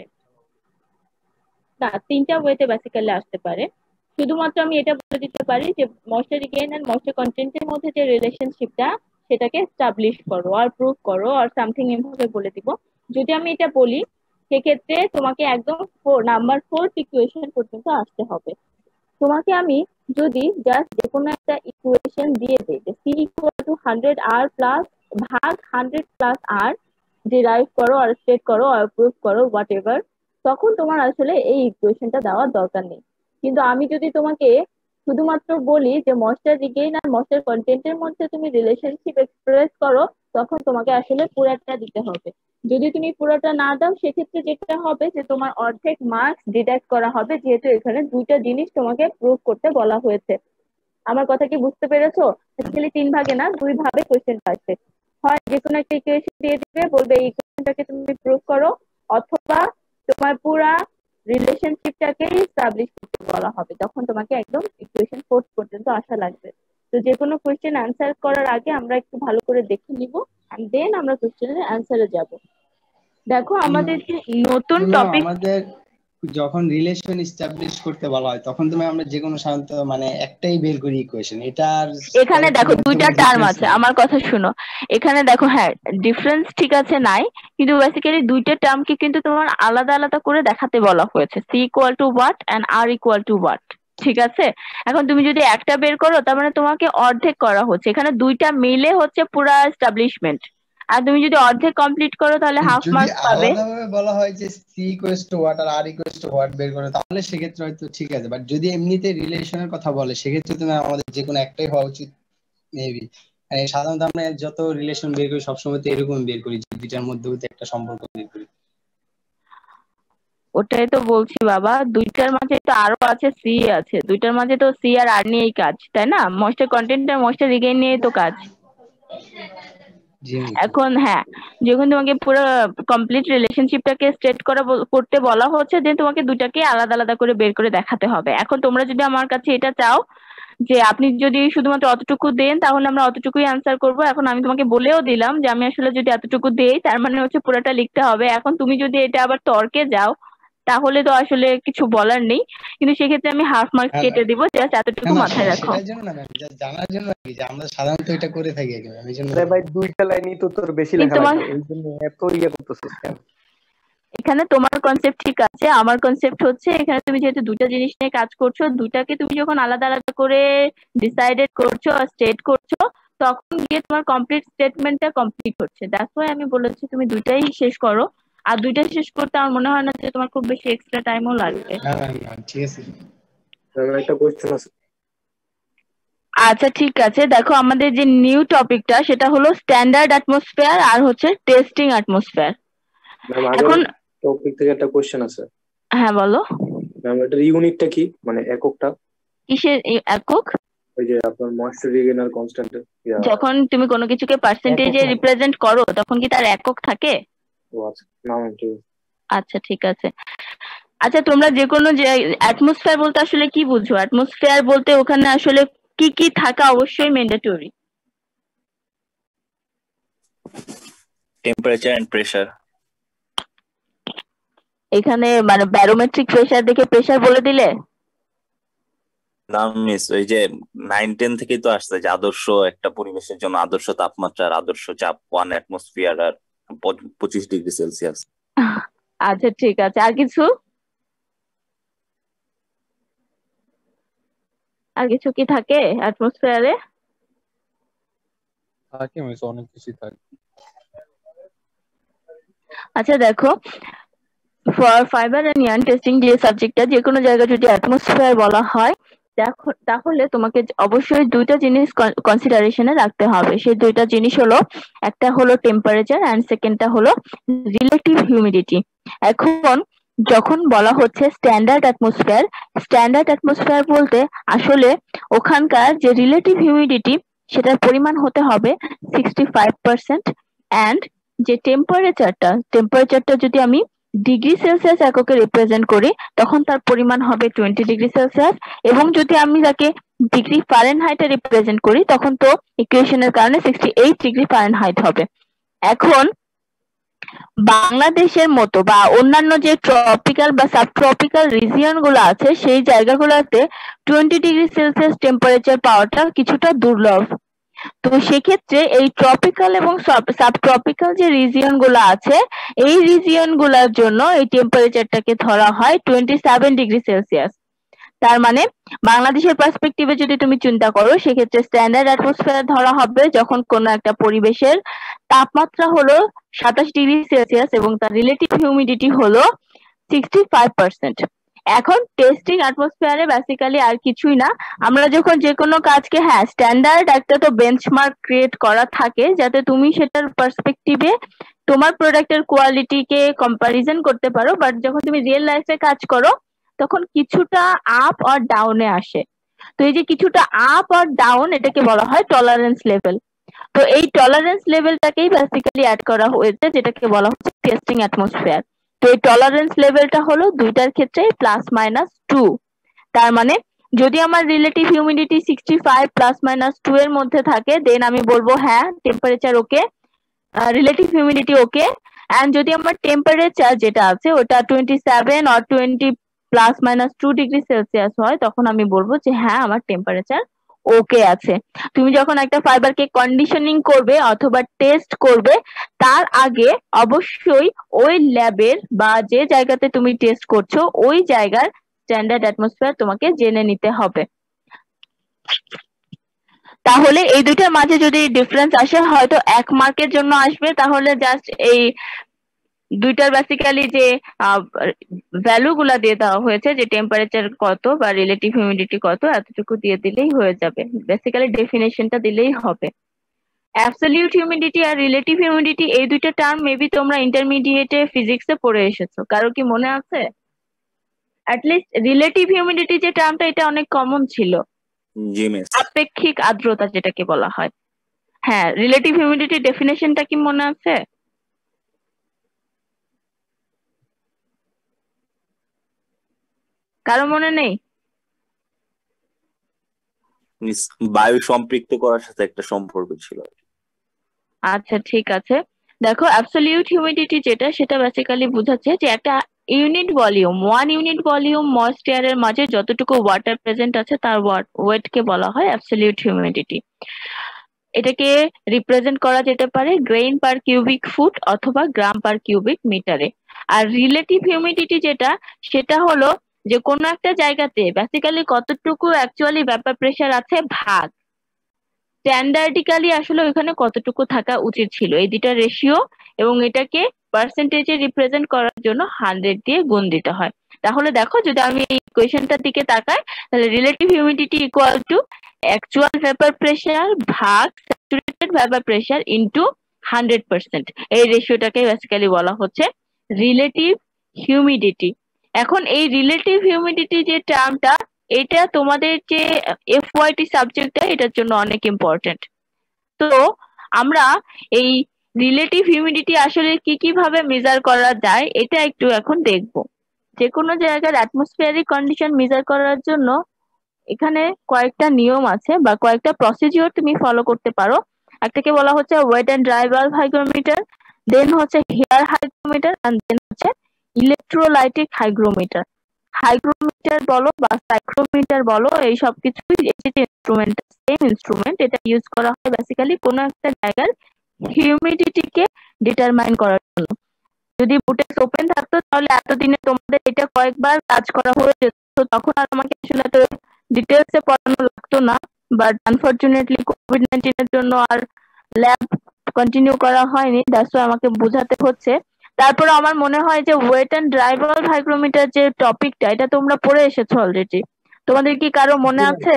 না তিনটা ওয়েতে বেসিক্যালি আসতে পারে। শুধুমাত্র আমি এটা বলে দিতে পারি যে ময়েশ্চার রিগেইন এন্ড ময়েশ্চার কন্টেন্টের মধ্যে যে রিলেশনশিপটা সেটাকে এস্টাবলিশ করো আর প্রুভ করো আর সামথিং এভাবে বলে দিব। যদি আমি এটা বলি সেক্ষেত্রে তোমাকে একদম নাম্বার ফোর্থ ইকুয়েশন পর্যন্ত আসতে হবে। তোমাকে আমি যদি জাস্ট যে কোনো একটা ইকুয়েশন দিয়ে দিই যে C equal to hundred R plus ভাগ হান্ড্রেড প্লাস আর ডিরাইভ করো আর স্টেট করো আর প্রুভ করো হোয়াট এভার, তখন তোমার আসলে এই ইকুয়েশনটা দেওয়ার দরকার নেই। কিন্তু আমি যদি তোমাকে শুধুমাত্র বলি যে ময়েশ্চার রিগেইন আর ময়েশ্চার কন্টেন্টের মধ্যে তুমি রিলেশনশিপ এক্সপ্রেস করো, তখন তোমাকে আসলে পুরোটা দিতে হবে। যদি তুমি পুরোটা না দাও সেক্ষেত্রে যেটা হবে যে তোমার অর্ধেক মার্কস ডিডাক্ট করা হবে, যেহেতু এখানে দুইটা জিনিস তোমাকে প্রুভ করতে বলা হয়েছে। আমার কথা কি বুঝতে পেরেছো? অ্যাকচুয়ালি তিন ভাগে না দুই ভাবে কোশ্চেনটা আসবে। হয় যে কোনো একটা ইকুয়েশন দিয়ে দিবে, বলবে এই ইকুয়েশনটাকে তুমি প্রুভ করো, অথবা তোমার পুরা রিলেশনশিপটাকে এস্টাবলিশ করতে বলা হবে, তখন তোমাকে একদম ইকুয়েশন ফোর্থ পর্যন্ত আসা লাগবে। তো যে কোনো কোশ্চেন আনসার করার আগে আমরা একটু ভালো করে দেখে নিব এন্ড দেন আমরা কোশ্চেনের অ্যানসারে যাব। দেখো আমাদের যে নতুন টপিক, আমাদের যখন রিলেশন এস্টাবলিশ করতে বলা হয় তখন তুমি আমরা যে কোনো সাধারণত মানে একটাই বের করি ইকুয়েশন। এটার এখানে দেখো দুইটা টার্ম আছে, আমার কথা শুনো। এখানে দেখো হ্যাঁ ডিফারেন্স ঠিক আছে নাই, কিন্তু বেসিক্যালি দুইটা টার্মকে কিন্তু তোমার আলাদা আলাদা করে দেখাতে বলা হয়েছে, C equal to what and R equal to what. ঠিক আছে, এখন তুমি যদি একটা বের করো তার মানে তোমাকে অর্ধেক করা হচ্ছে, এখানে দুইটা মিলে হচ্ছে পুরা এস্টাবলিশমেন্ট। আর তুমি যদি অর্ধেক কমপ্লিট করো তাহলে হাফ মার্কস পাবে। আলাদাভাবে বলা হয় যে সি ইকুয়ালস টু হোয়াট আর আর ইকুয়ালস টু হোয়াট বের করে, তাহলে সেক্ষেত্রে হয়তো ঠিক আছে। বাট যদি এমনিতে রিলেশনের কথা বলে সেক্ষেত্রে তুমি আমাদের যে কোনো একটাই হওয়া উচিত মেবি। সাধারণত আমরা যত রিলেশন বের করি সবসময় তো এরকম বের করি যে দুইটার মধ্যে হতে একটা সম্পর্ক বের করি। ওটাই তো বলছি বাবা, দুইটার মাঝে তো আরো আছে, সি আছে, দুইটার মাঝে তো সি আর আর নিয়েই কাজ, তাই না? ময়েশ্চার কন্টেন্ট আর ময়েশ্চার রিগেইন নিয়েই তো কাজ। এখন হ্যাঁ যখন তোমাকে পুরো কমপ্লিট রিলেশনশিপটাকে স্ট্রেট করা করতে বলা হচ্ছে, দেন তোমাকে দুটাকে আলাদা আলাদা করে বের করে দেখাতে হবে। এখন তোমরা যদি আমার কাছে এটা চাও যে আপনি যদি শুধুমাত্র অতটুকু দেন তাহলে আমরা অতটুকুই আনসার করব। এখন আমি তোমাকে বলেও দিলাম যে আমি আসলে যদি এতটুকু দেই তার মানে হচ্ছে পুরোটা লিখতে হবে। এখন তুমি যদি এটা আবার তর্কে যাও তাহলে তো আসলে কিছু বলার নেই, কিন্তু সেক্ষেত্রে আমি হাফ মার্কস কেটে দিব, জাস্ট এতটুকু মাথায় রাখো। সেটার জন্য না ম্যাম, জাস্ট জানার জন্য কি যে আমরা সাধারণত এটা করে থাকি আগে ম্যাম, এইজন্য ভাই দুইটা লাইনই তো তোর বেশি লেখা লাগে, এইজন্য এত ইয়া করতেছিস কেন? এখানে তোমার কনসেপ্ট ঠিক আছে, আমার কনসেপ্ট হচ্ছে এখানে তুমি যেহেতু দুটা জিনিস নিয়ে কাজ করছো, দুটাকে তুমি যখন আলাদা আলাদা করে ডিসাইডেড করছো আর স্টেট করছো তখন গিয়ে তোমার কমপ্লিট স্টেটমেন্টটা কমপ্লিট হচ্ছে। দ্যাটস ওয়াই আমি বলেছি তুমি দুইটাই শেষ করো, আর দুইটা শেষ করতে আমার মনে হয় না যে তোমার খুব বেশি এক্সট্রা টাইমও লাগবে। ঠিক আছে, একটা কোশ্চেন আছে। আচ্ছা ঠিক আছে, দেখো আমাদের যে নিউ টপিকটা সেটা হলো স্ট্যান্ডার্ড অ্যাটমসফিয়ার আর হচ্ছে টেস্টিং অ্যাটমসফিয়ার। এখন টপিক থেকে একটা কোশ্চেন আছে। হ্যাঁ বলো ম্যাম, এটার ইউনিটটা কি, মানে এককটা? কিসের একক? ওই যে আপনার ময়েশ্চার রিগেইন আর কনস্ট্যান্ট, যখন তুমি কোনো কিছুকে পার্সেন্টেজে রিপ্রেজেন্ট করো তখন কি তার একক থাকে? ও আচ্ছা, না ম্যাম ঠিক আছে। আচ্ছা ঠিক আছে। আচ্ছা তোমরা যে কোনো যে অ্যাটমসফিয়ার বলতে আসলে কি বুঝো? অ্যাটমসফিয়ার বলতে ওখানে আসলে কি কি থাকা অবশ্যই ম্যান্ডেটরি? Temperature and pressure. এখানে মানে ব্যারোমেট্রিক প্রেসার দেখে প্রেসার বলে দিলে? না মিস, ওই যে নাইন টেন থেকেই তো আসছে যে আদর্শ একটা পরিবেশের জন্য আদর্শ তাপমাত্রা আর আদর্শ চাপ ওয়ান অ্যাটমসফিয়ার আর পঁচিশ ডিগ্রি সেলসিয়াস। আচ্ছা ঠিক আছে, আর কিছু? আর কিছু কি থাকে অ্যাটমসফিয়ারে? থাকে মিস, অনেক কিছু থাকে। আচ্ছা দেখো, for fiber and yarn testing যে সাবজেক্টটা, যে কোনো জায়গায় যদি অ্যাটমসফিয়ার বলা হয় দেখো তাহলে তোমাকে অবশ্যই দুইটা জিনিস কনসিডারেশনে রাখতে হবে। সেই দুইটা জিনিস হলো, একটা হলো টেম্পারেচার এন্ড সেকেন্ডটা হলো রিলেটিভ হিউমিডিটি। এখন যখন বলা হচ্ছে স্ট্যান্ডার্ড অ্যাটমসফিয়ার, স্ট্যান্ডার্ড অ্যাটমসফিয়ার বলতে আসলে ওখানকার যে রিলেটিভ হিউমিডিটি সেটার পরিমাণ হতে হবে সিক্সটি ফাইভ পার্সেন্ট, অ্যান্ড যে টেম্পারেচারটা টেম্পারেচারটা যদি আমি ডিগ্রি সেলসিয়াস এককে রিপ্রেজেন্ট করি তখন তার পরিমাণ হবে টোয়েন্টি ডিগ্রি সেলসিয়াস, এবং যদি আমি তাকে ডিগ্রি ফারেনহাইটে রিপ্রেজেন্ট করি তখন তো ইকুয়েশনের কারণে সিক্সটি এইট ডিগ্রি ফারেনহাইট হবে। এখন বাংলাদেশের মতো বা অন্যান্য যে ট্রপিক্যাল বা সাবট্রপিক্যাল রিজিয়ন গুলো আছে সেই জায়গাগুলোতে টোয়েন্টি ডিগ্রি সেলসিয়াস টেম্পারেচার পাওয়াটা কিছুটা দুর্লভ। তো সেক্ষেত্রে এই ট্রপিক্যাল এবং সাবট্রপিক্যাল যে রিজিয়ন গুলো আছে এই রিজিয়ন গুলোর জন্য এই টেম্পারেচারটাকে ধরা হয় টোয়েন্টি সেভেন ডিগ্রি সেলসিয়াস। তার মানে বাংলাদেশের পার্সপেক্টিভে যদি তুমি চিন্তা করো সেক্ষেত্রে স্ট্যান্ডার্ড অ্যাটমসফিয়ার ধরা হবে যখন কোনো একটা পরিবেশের তাপমাত্রা হলো সাতাশ ডিগ্রি সেলসিয়াস এবং তার রিলেটিভ হিউমিডিটি হলো সিক্সটি ফাইভ পার্সেন্ট। এখন টেস্টিং অ্যাটমসফিয়ারে বেসিক্যালি আর কিছুই না, আমরা যখন যে কোনো কাজকে হ্যাঁ স্ট্যান্ডার্ড একটা তো বেঞ্চমার্ক ক্রিয়েট করা থাকে যাতে তুমি সেটার পার্সপেক্টিভে তোমার প্রোডাক্টের কোয়ালিটিকে কম্পারিজন করতে পারো, বাট যখন তুমি রিয়েল লাইফে কাজ করো তখন কিছুটা আপ আর ডাউনে আসে। তো এই যে কিছুটা আপ আর ডাউন এটাকে বলা হয় টলারেন্স লেভেল। তো এই টলারেন্স লেভেলটাকেই বেসিক্যালি অ্যাড করা হয়েছে যেটাকে বলা হচ্ছে টেস্টিং অ্যাটমসফিয়ার। তো এই টলারেন্স লেভেলটা হলো দুইটার ক্ষেত্রে প্লাস মাইনাস টু। তার মানে যদি আমার relative humidity sixty five plus minus two এর মধ্যে থাকে দেন আমি বলবো হ্যাঁ temperature okay, relative humidity okay. And যদি আমার টেম্পারেচার যেটা আছে ওটা twenty seven or twenty plus minus two degree Celsius হয় তখন আমি বলবো যে হ্যাঁ আমার টেম্পারেচার ওকে আছে। তুমি যখন একটা ফাইবারকে কন্ডিশনিং করবে অথবা টেস্ট করবে তার আগে অবশ্যই ওই ল্যাবের বা যে জায়গাতে তুমি টেস্ট করছো ওই জায়গার স্ট্যান্ডার্ড অ্যাটমসফিয়ার তোমাকে জেনে নিতে হবে। তাহলে এই দুইটার মাঝে যদি ডিফারেন্স আসে হয়তো এক মার্কের জন্য আসবে, তাহলে জাস্ট এই দুইটার বেসিক্যালি যে ভ্যালু গুলা দিয়ে দেওয়া হয়েছে যে টেম্পারেচার কত বা রিলেটিভ হিউমিডিটি কত এতটুকু দিয়ে দিলেই হয়ে যাবে, বেসিক্যালি ডেফিনেশনটা দিলেই হবে। অ্যাবসলিউট হিউমিডিটি আর রিলেটিভ হিউমিডিটি এই দুইটা টার্ম মেবি তোমরা ইন্টারমিডিয়েটে ফিজিক্সে পড়ে এসেছো, কারো কি মনে আছে? অ্যাটলিস্ট রিলেটিভ হিউমিডিটি যে টার্মটা এটা অনেক কমন ছিল, আপেক্ষিক আর্দ্রতা যেটাকে বলা হয়। হ্যাঁ, রিলেটিভ হিউমিডিটি ডেফিনেশনটা কি মনে আছে? কারো মনে নেই? বায়ু সম্পৃক্ত করার সাথে একটা সম্পর্ক ছিল। আচ্ছা ঠিক আছে, দেখো অ্যাবসলিউট হিউমিডিটি যেটা সেটা বেসিক্যালি বোঝাচ্ছে যে একটা unit volume one unit volume moist এয়ারের মাঝে যতটুকু ওয়াটার প্রেজেন্ট আছে তার ওয়েটকে বলা হয় অ্যাবসলিউট হিউমিডিটি। এটাকে রিপ্রেজেন্ট করা যেতে পারে গ্রেইন পার কিউবিক ফুট অথবা গ্রাম পার কিউবিক মিটারে। আর রিলেটিভ হিউমিডিটি যেটা সেটা হলো যে কোনো একটা জায়গাতে বেসিক্যালি কতটুকু অ্যাকচুয়ালি ভ্যাপার প্রেসার আছে ভাগ স্ট্যান্ডার্ডিক্যালি আসলে ওখানে কতটুকু থাকা উচিত ছিল, এই দুইটা রেশিও এবং এটাকে পার্সেন্টেজে রিপ্রেজেন্ট করার জন্য হান্ড্রেড দিয়ে গুণ দিতে হয়। তাহলে দেখো যদি আমি এই ইকুয়েশনটার দিকে তাকাই তাহলে relative humidity equal to actual vapour pressure ভাগ saturated vapour pressure into hundred percent, এই রেশিওটাকে বেসিক্যালি বলা হচ্ছে রিলেটিভ হিউমিডিটি। এখন এই রিলেটিভ হিউমিডিটি যে টার্মটা এটা তোমাদের যে এফওয়াইটি সাবজেক্টটা এটার জন্য অনেক ইম্পর্টেন্ট। তো আমরা এই রিলেটিভ হিউমিডিটি আসলে কি কি ভাবে মেজার করা যায় এটা একটু এখন দেখব। যে কোনো জায়গার অ্যাটমসফিয়ারিক কন্ডিশন মেজার করার জন্য এখানে কয়েকটা নিয়ম আছে বা কয়েকটা প্রসিডিওর তুমি ফলো করতে পারো। একটাকে বলা হচ্ছে wet and dry bulb hygrometer, then হচ্ছে হেয়ার হাইগ্রোমিটার এন্ড দেন হচ্ছে ইলেকট্রোলাইটিক হাইগ্রোমিটার। হাইগ্রোমিটার বলো বা সাইক্রোমিটার বলো এই সব কিছুই এই যে ইনস্ট্রুমেন্ট সেম ইনস্ট্রুমেন্ট, এটা ইউজ করা হয় বেসিক্যালি কোনো একটা জায়গার হিউমিডিটিকে ডিটারমাইন করার জন্য। যদি বুটেক্স ওপেন থাকতো তাহলে এতদিনে তোমাদের এটা কয়েকবার কাজ করা হয়ে যেত, তখন আর আমাকে আসলে এত ডিটেলসে পড়ানো লাগতো না, বাট আনফরচুনেটলি কোভিড নাইন্টিন এর জন্য আর ল্যাব কন্টিনিউ করা হয়নি, দ্যাটস ওয়াই আমাকে বোঝাতে হচ্ছে। তারপর আমার মনে হয় যে wet and dry bulb hygrometer যে টপিকটা এটা তোমরা পড়ে এসেছো অলরেডি, তোমাদের কি কারো মনে আছে?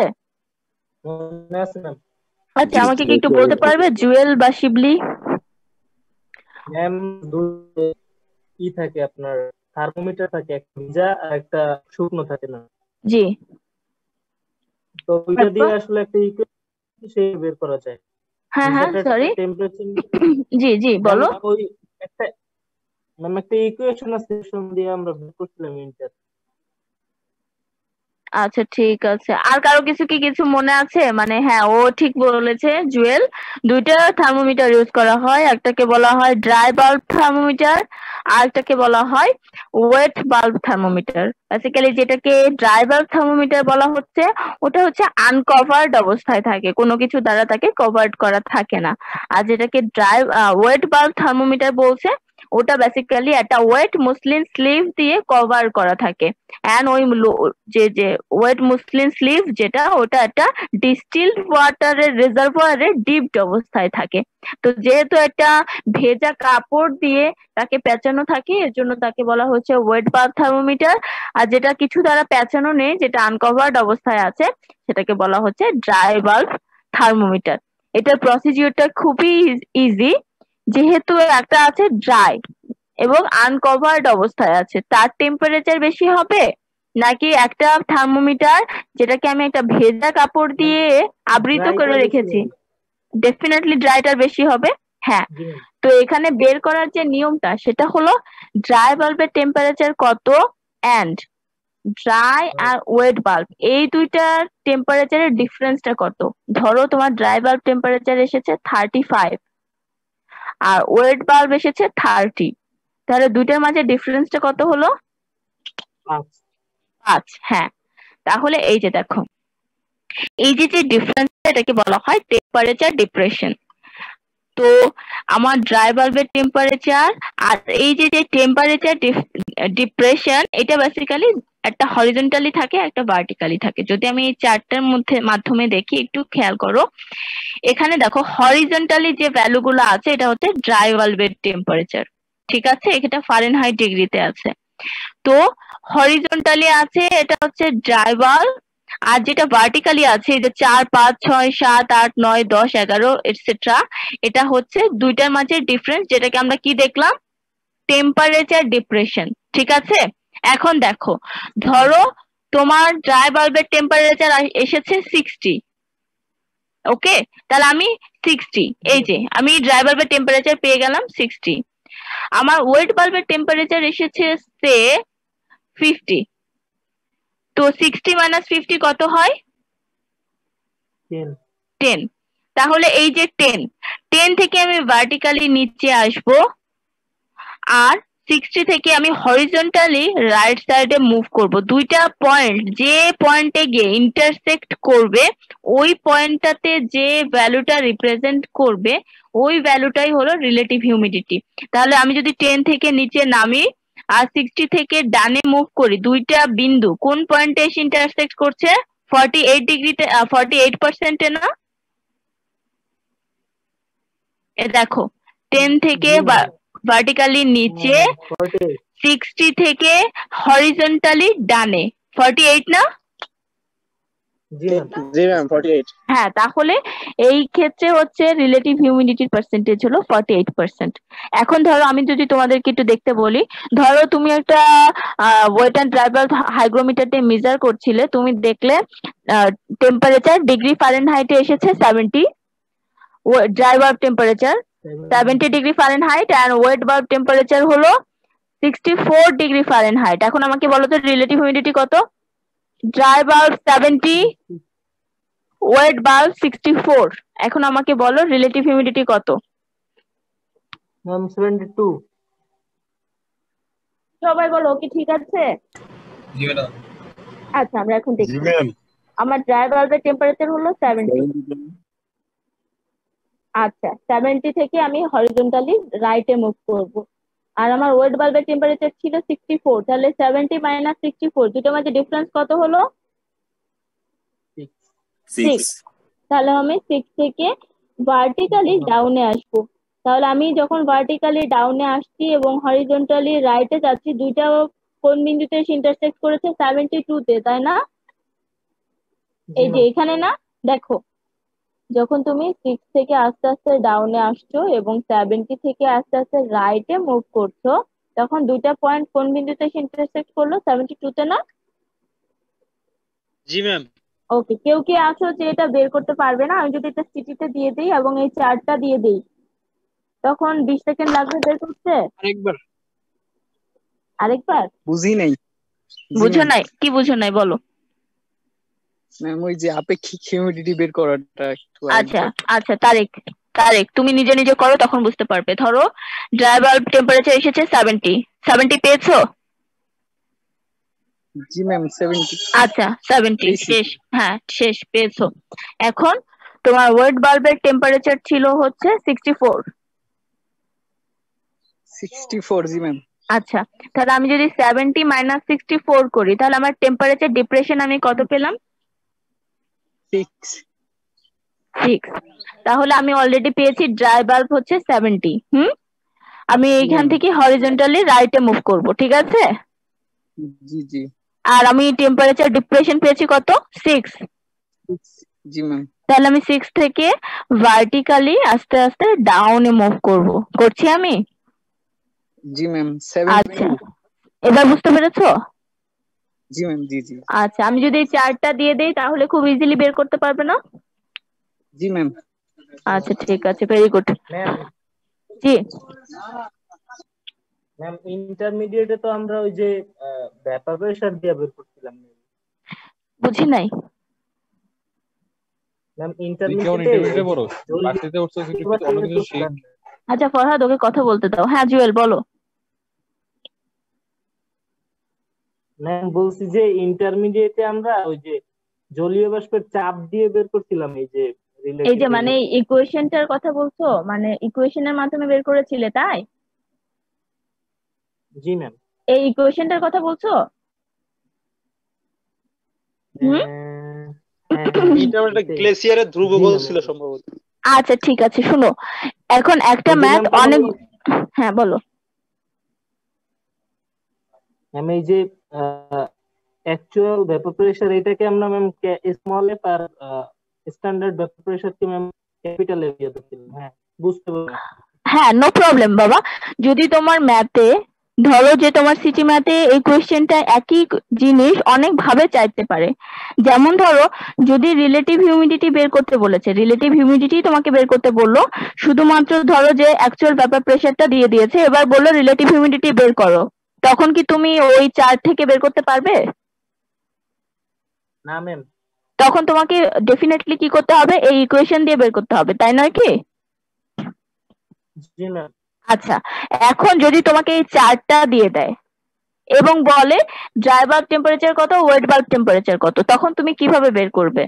আচ্ছা আমাকে কি একটু বলতে পারবে জুয়েল বা শিবলি? ম্যাম কি থাকে আপনার থার্মোমিটার থাকে একটা ভিজা আর একটা শুকনো থাকে না? জি। তো ওইটা দিয়ে আসলে একটা ইকুয়েশন সে বের করা যায়। হ্যাঁ হ্যাঁ সরি টেম্পারেচার জি জি বলো। ওই একটা ম্যাম একটা ইকুয়েশন আছে দিয়ে আমরা বের করছিলাম ইন্টার। আচ্ছা ঠিক আছে, আর কারো কিছু কি কিছু মনে আছে? মানে হ্যাঁ ও ঠিক বলেছে জুয়েল, দুইটা থার্মোমিটার ইউজ করা হয়, একটাকে বলা হয় ড্রাই বাল্ব থার্মোমিটার আর একটাকে বলা হয় ওয়েট বাল্ব থার্মোমিটার। বেসিক্যালি যেটাকে ড্রাই বাল্ব থার্মোমিটার বলা হচ্ছে ওটা হচ্ছে আনকভার্ড অবস্থায় থাকে, কোনো কিছু দ্বারা তাকে কভার্ড করা থাকে না। আর যেটাকে ড্রাই ওয়েট বাল্ব থার্মোমিটার বলছে ওটা বেসিক্যালি একটা ওয়েট মুসলিন স্লিভ দিয়ে কভার করা থাকে। এন্ড ওই যে যে ওয়েট মুসলিন স্লিভ যেটা ওটা একটা ডিস্টিলড ওয়াটারের রিজার্ভয়ারে ডিপড অবস্থায় থাকে। তো যেহেতু একটা ভেজা কাপড় দিয়ে তাকে পেঁচানো থাকে এর জন্য তাকে বলা হচ্ছে ওয়েট বাল্ব থার্মোমিটার। আর যেটা কিছু দ্বারা পেঁচানো নেই, যেটা আনকভার্ড অবস্থায় আছে, সেটাকে বলা হচ্ছে ড্রাই বাল্ব থার্মোমিটার। এটার প্রসিডিউরটা খুবই ইজি, যেহেতু একটা আছে ড্রাই এবং আনকভার্ড অবস্থায় আছে, তার টেম্পারেচার বেশি হবে নাকি একটা থার্মোমিটার যেটাকে আমি একটা ভেজা কাপড় দিয়ে আবৃত করে রেখেছি? ডেফিনেটলি ড্রাইটার বেশি হবে। হ্যাঁ, তো এখানে বের করার যে নিয়মটা সেটা হলো ড্রাই বাল্বের টেম্পারেচার কত এন্ড ড্রাই আর ওয়েট বাল্ব এই দুইটার টেম্পারেচারের ডিফারেন্সটা কত। ধরো তোমার ড্রাই বাল্ব টেম্পারেচার এসেছে থার্টি ফাইভ আর ওয়েট বাল্ব এসেছে থার্টি, তাহলে দুইটার মাঝে ডিফারেন্সটা কত হলো? পাঁচ। হ্যাঁ, তাহলে এই যে দেখো এই যে যে ডিফারেন্স এটাকে বলা হয় টেম্পারেচার ডিপ্রেশন। তো আমার ড্রাই বাল্বের টেম্পারেচার আর এই যে যে টেম্পারেচার ডিপ্রেশন এটা বেসিক্যালি একটা হরিজন্টালি থাকে একটা ভার্টিক্যালি থাকে। যদি আমি এই চারটার মধ্যে মাধ্যমে দেখি একটু খেয়াল করো, এখানে দেখো হরিজন্টালি যে ভ্যালুগুলো আছে এটা হচ্ছে ড্রাই বাল্বের টেম্পারেচার, ঠিক আছে, এটা ফারেনহাইট ডিগ্রিতে আছে। তো হরিজন্টালি আছে এটা হচ্ছে ড্রাই বাল্ব, আর যেটা ভার্টিক্যালি আছে এই যে চার পাঁচ ছয় সাত আট নয় দশ এগারো এটসেট্রা, এটা হচ্ছে দুইটার মাঝে ডিফারেন্স, যেটাকে আমরা কি দেখলাম? Temperature depression. ঠিক আছে, এখন দেখো ধরো তোমার ড্রাই বাল্বের টেম্পারেচার এসেছে সিক্সটি, ওকে, তাহলে আমি সিক্সটি, এই যে আমি ড্রাই বাল্বের টেম্পারেচার পেয়ে গেলাম সিক্সটি। আমার ওয়েট বাল্বের টেম্পারেচার এসেছে সে ফিফটি, তো সিক্সটি মাইনাস ফিফটি কত হয়? টেন। তাহলে এই যে টেন, টেন থেকে আমি ভার্টিক্যালি নিচে আসবো আর সিক্সটি থেকে আমি হরিজন্টালি রাইট সাইডে মুভ করব। দুইটা পয়েন্ট যে পয়েন্টে গিয়ে ইন্টারসেক্ট করবে ওই পয়েন্টটাতে যে ভ্যালুটা রিপ্রেজেন্ট করবে ওই ভ্যালুটাই হলো রিলেটিভ হিউমিডিটি। তাহলে আমি যদি টেন থেকে নিচে নামি আর সিক্সটি থেকে ডানে মুভ করি, দুইটা বিন্দু কোন পয়েন্টে এসে ইন্টারসেক্ট করছে? ফর্টি এইট ডিগ্রিতে, ফর্টি এইট পার্সেন্টে না? এ দেখো টেন থেকে ভার্টিক্যালি নিচে, সিক্সটি থেকে হরিজন্টালি ডানে, ফর্টি এইট না? জি ম্যাম ফর্টি এইট। হ্যাঁ, তাহলে এই ক্ষেত্রে হচ্ছে রিলেটিভ হিউমিডিটির পার্সেন্টেজ হলো ফর্টি এইট পার্সেন্ট। এখন ধরো আমি যদি তোমাদেরকে একটু দেখতে বলি, ধরো তুমি একটা wet and dry bulb hygrometer দিয়ে মেজার করছিলে, তুমি দেখলে টেম্পারেচার ডিগ্রি ফারেনহাইটে এসেছে seventy, dry bulb temperature seventy degree Fahrenheit and wet bulb temperature হলো সিক্সটি ফোর ডিগ্রি ফারেনহাইট। এখন আমাকে বলো তো রিলেটিভ হিউমিডিটি কত? Dry bulb seventy, wet bulb sixty four. এখন আমাকে বলো রিলেটিভ হিউমিডিটি কত? Ma'am seventy two. সবাই বলো কি ঠিক আছে? জি ম্যাডাম। আচ্ছা আমরা এখন দেখি, আমার ড্রাই বাল্বের টেম্পারেচার হলো সেভেন্টি। আচ্ছা, সেভেন্টি থেকে আমি হরিজন্টালি রাইটে মুভ করব আর আমার ওয়েট বাল্বের টেম্পারেচার ছিল সিক্সটি ফোর, তাহলে সেভেন্টি মাইনাস সিক্সটি ফোর দুটোর মধ্যে ডিফারেন্স কত হলো? সিক্স। তাহলে আমি সিক্স থেকে ভার্টিক্যালি ডাউনে আসবো। তাহলে আমি যখন ভার্টিক্যালি ডাউনে আসছি এবং হরিজন্টালি রাইটে যাচ্ছি, দুইটা কোন বিন্দুতে ইন্টারসেক্ট করেছে? সেভেন্টি টু তে, তাই না? এই যে এখানে না, দেখো যখন তুমি সিক্স থেকে আস্তে আস্তে ডাউনে আসছো এবং সেভেন্টি থেকে আস্তে আস্তে রাইটে মুভ করছো, তখন দুইটা পয়েন্ট কোন বিন্দুতে ইন্টারসেক্ট করলো? সেভেন্টি টু তে না? জি ম্যাম। ওকে, কেউ কি আছো যে এটা বের করতে পারবে না? আমি যদি এটা সিটিতে দিয়ে দিই এবং এই চারটা দিয়ে দিই তখন বিশ সেকেন্ড লাগবে বের করতে। আরেকবার আরেকবার বুঝি নাই। বুঝো নাই? কি বুঝো নাই বলো? ম্যাম ওই যে আপেক্ষিক হিউমিডিটি বের করাটা একটু আচ্ছা আচ্ছা তারেক তারেক তুমি নিজে নিজে করো, তখন বুঝতে পারবে। ধরো ড্রাই বাল্ব টেম্পারেচার এসেছে সেভেন্টি সেভেন্টি পেয়েছো? জি ম্যাম সেভেন্টি। আচ্ছা সেভেন্টি শেষ, হ্যাঁ শেষ পেয়েছো। এখন তোমার ওয়েট বাল্বের টেম্পারেচার ছিল হচ্ছে সিক্সটি ফোর। সিক্সটি ফোর জি ম্যাম। আচ্ছা তাহলে আমি যদি সেভেন্টি মাইনাস সিক্সটি ফোর করি তাহলে আমার টেম্পারেচার ডিপ্রেশন আমি কত পেলাম? সিক্স। সিক্স। তাহলে আমি অলরেডি পেয়েছি ড্রাই বাল্ব হচ্ছে সেভেন্টি। হুম, আমি এইখান থেকে হরিজন্টালি রাইটে মুভ করব, ঠিক আছে? জি জি। আর আমি টেম্পারেচার ডিপ্রেশন পেয়েছি কত? সিক্স। জি ম্যাম। তাহলে আমি সিক্স থেকে ভার্টিক্যালি আস্তে আস্তে ডাউনে মুভ করব, করছি আমি? জি ম্যাম। আচ্ছা এবার বুঝতে পেরেছো? জি ম্যাম জি জি। আচ্ছা আমি যদি চারটা দিয়ে দেই তাহলে খুব ইজিলি বের করতে পারবে না? জি ম্যাম। আচ্ছা ঠিক আছে, ভেরি গুড। ম্যাম জি ম্যাম ইন্টারমিডিয়েটে তো আমরা ওই যে ভ্যাপার প্রেসার দিয়ে বের করছিলাম। বুঝি নাই ম্যাম তুই কেমন ইন্টারমিডিয়েটে পড়ো? ভার্সিটিতে উঠছো কিছু অন্য কিছু শিখ। আচ্ছা ফরহাদ ওকে কথা বলতে দাও। হ্যাঁ জুয়েল বলো। ম্যাম বলছি যে ইন্টারমিডিয়েটে আমরা ওই যে জলীয় বাষ্পের চাপ দিয়ে বের করছিলাম এই যে এই যে মানে ইকুয়েশনটার কথা বলছো, মানে ইকুয়েশনের মাধ্যমে বের করেছিলে তাই? জি ম্যাম। এই ইকুয়েশনটার কথা বলছো? এটা একটা গ্লেসিয়ারের ধ্রুবক ছিল সম্ভবত। আচ্ছা ঠিক আছে শুনো, এখন একটা ম্যাথ অনেক, হ্যাঁ বলো। ম্যাম এই যে অ্যাকচুয়াল ভেপার প্রেসার এটাকে আমরা ম্যাম স্মল এফ আর স্ট্যান্ডার্ড ভেপার প্রেসার কে ম্যাম ক্যাপিটাল এফ দিয়ে দিলাম। হ্যাঁ বুঝতে পারলাম। হ্যাঁ নো প্রবলেম বাবা। যদি তোমার ম্যাথে ধরো যে তোমার সিটি ম্যাথে এই কোয়েশ্চেনটা একই জিনিস অনেক ভাবে চাইতে পারে, যেমন ধরো যদি রিলেটিভ হিউমিডিটি বের করতে বলেছে, রিলেটিভ হিউমিডিটি তোমাকে বের করতে বললো, শুধুমাত্র ধরো যে অ্যাকচুয়াল ভেপার প্রেসারটা দিয়ে দিয়েছে, এবার বললো রিলেটিভ হিউমিডিটি বের করো, তখন কি তুমি ওই চার থেকে বের করতে পারবে? না ম্যাম। তখন তোমাকে ডেফিনেটলি কি করতে হবে, এই ইকুয়েশন দিয়ে বের করতে হবে, তাই নয় কি? জি ম্যাম। আচ্ছা এখন যদি তোমাকে এই চারটা দিয়ে দেয় এবং বলে ড্রাই বাল্ব টেম্পারেচার কত, ওয়েট বাল্ব টেম্পারেচার কত, তখন তুমি কিভাবে বের করবে?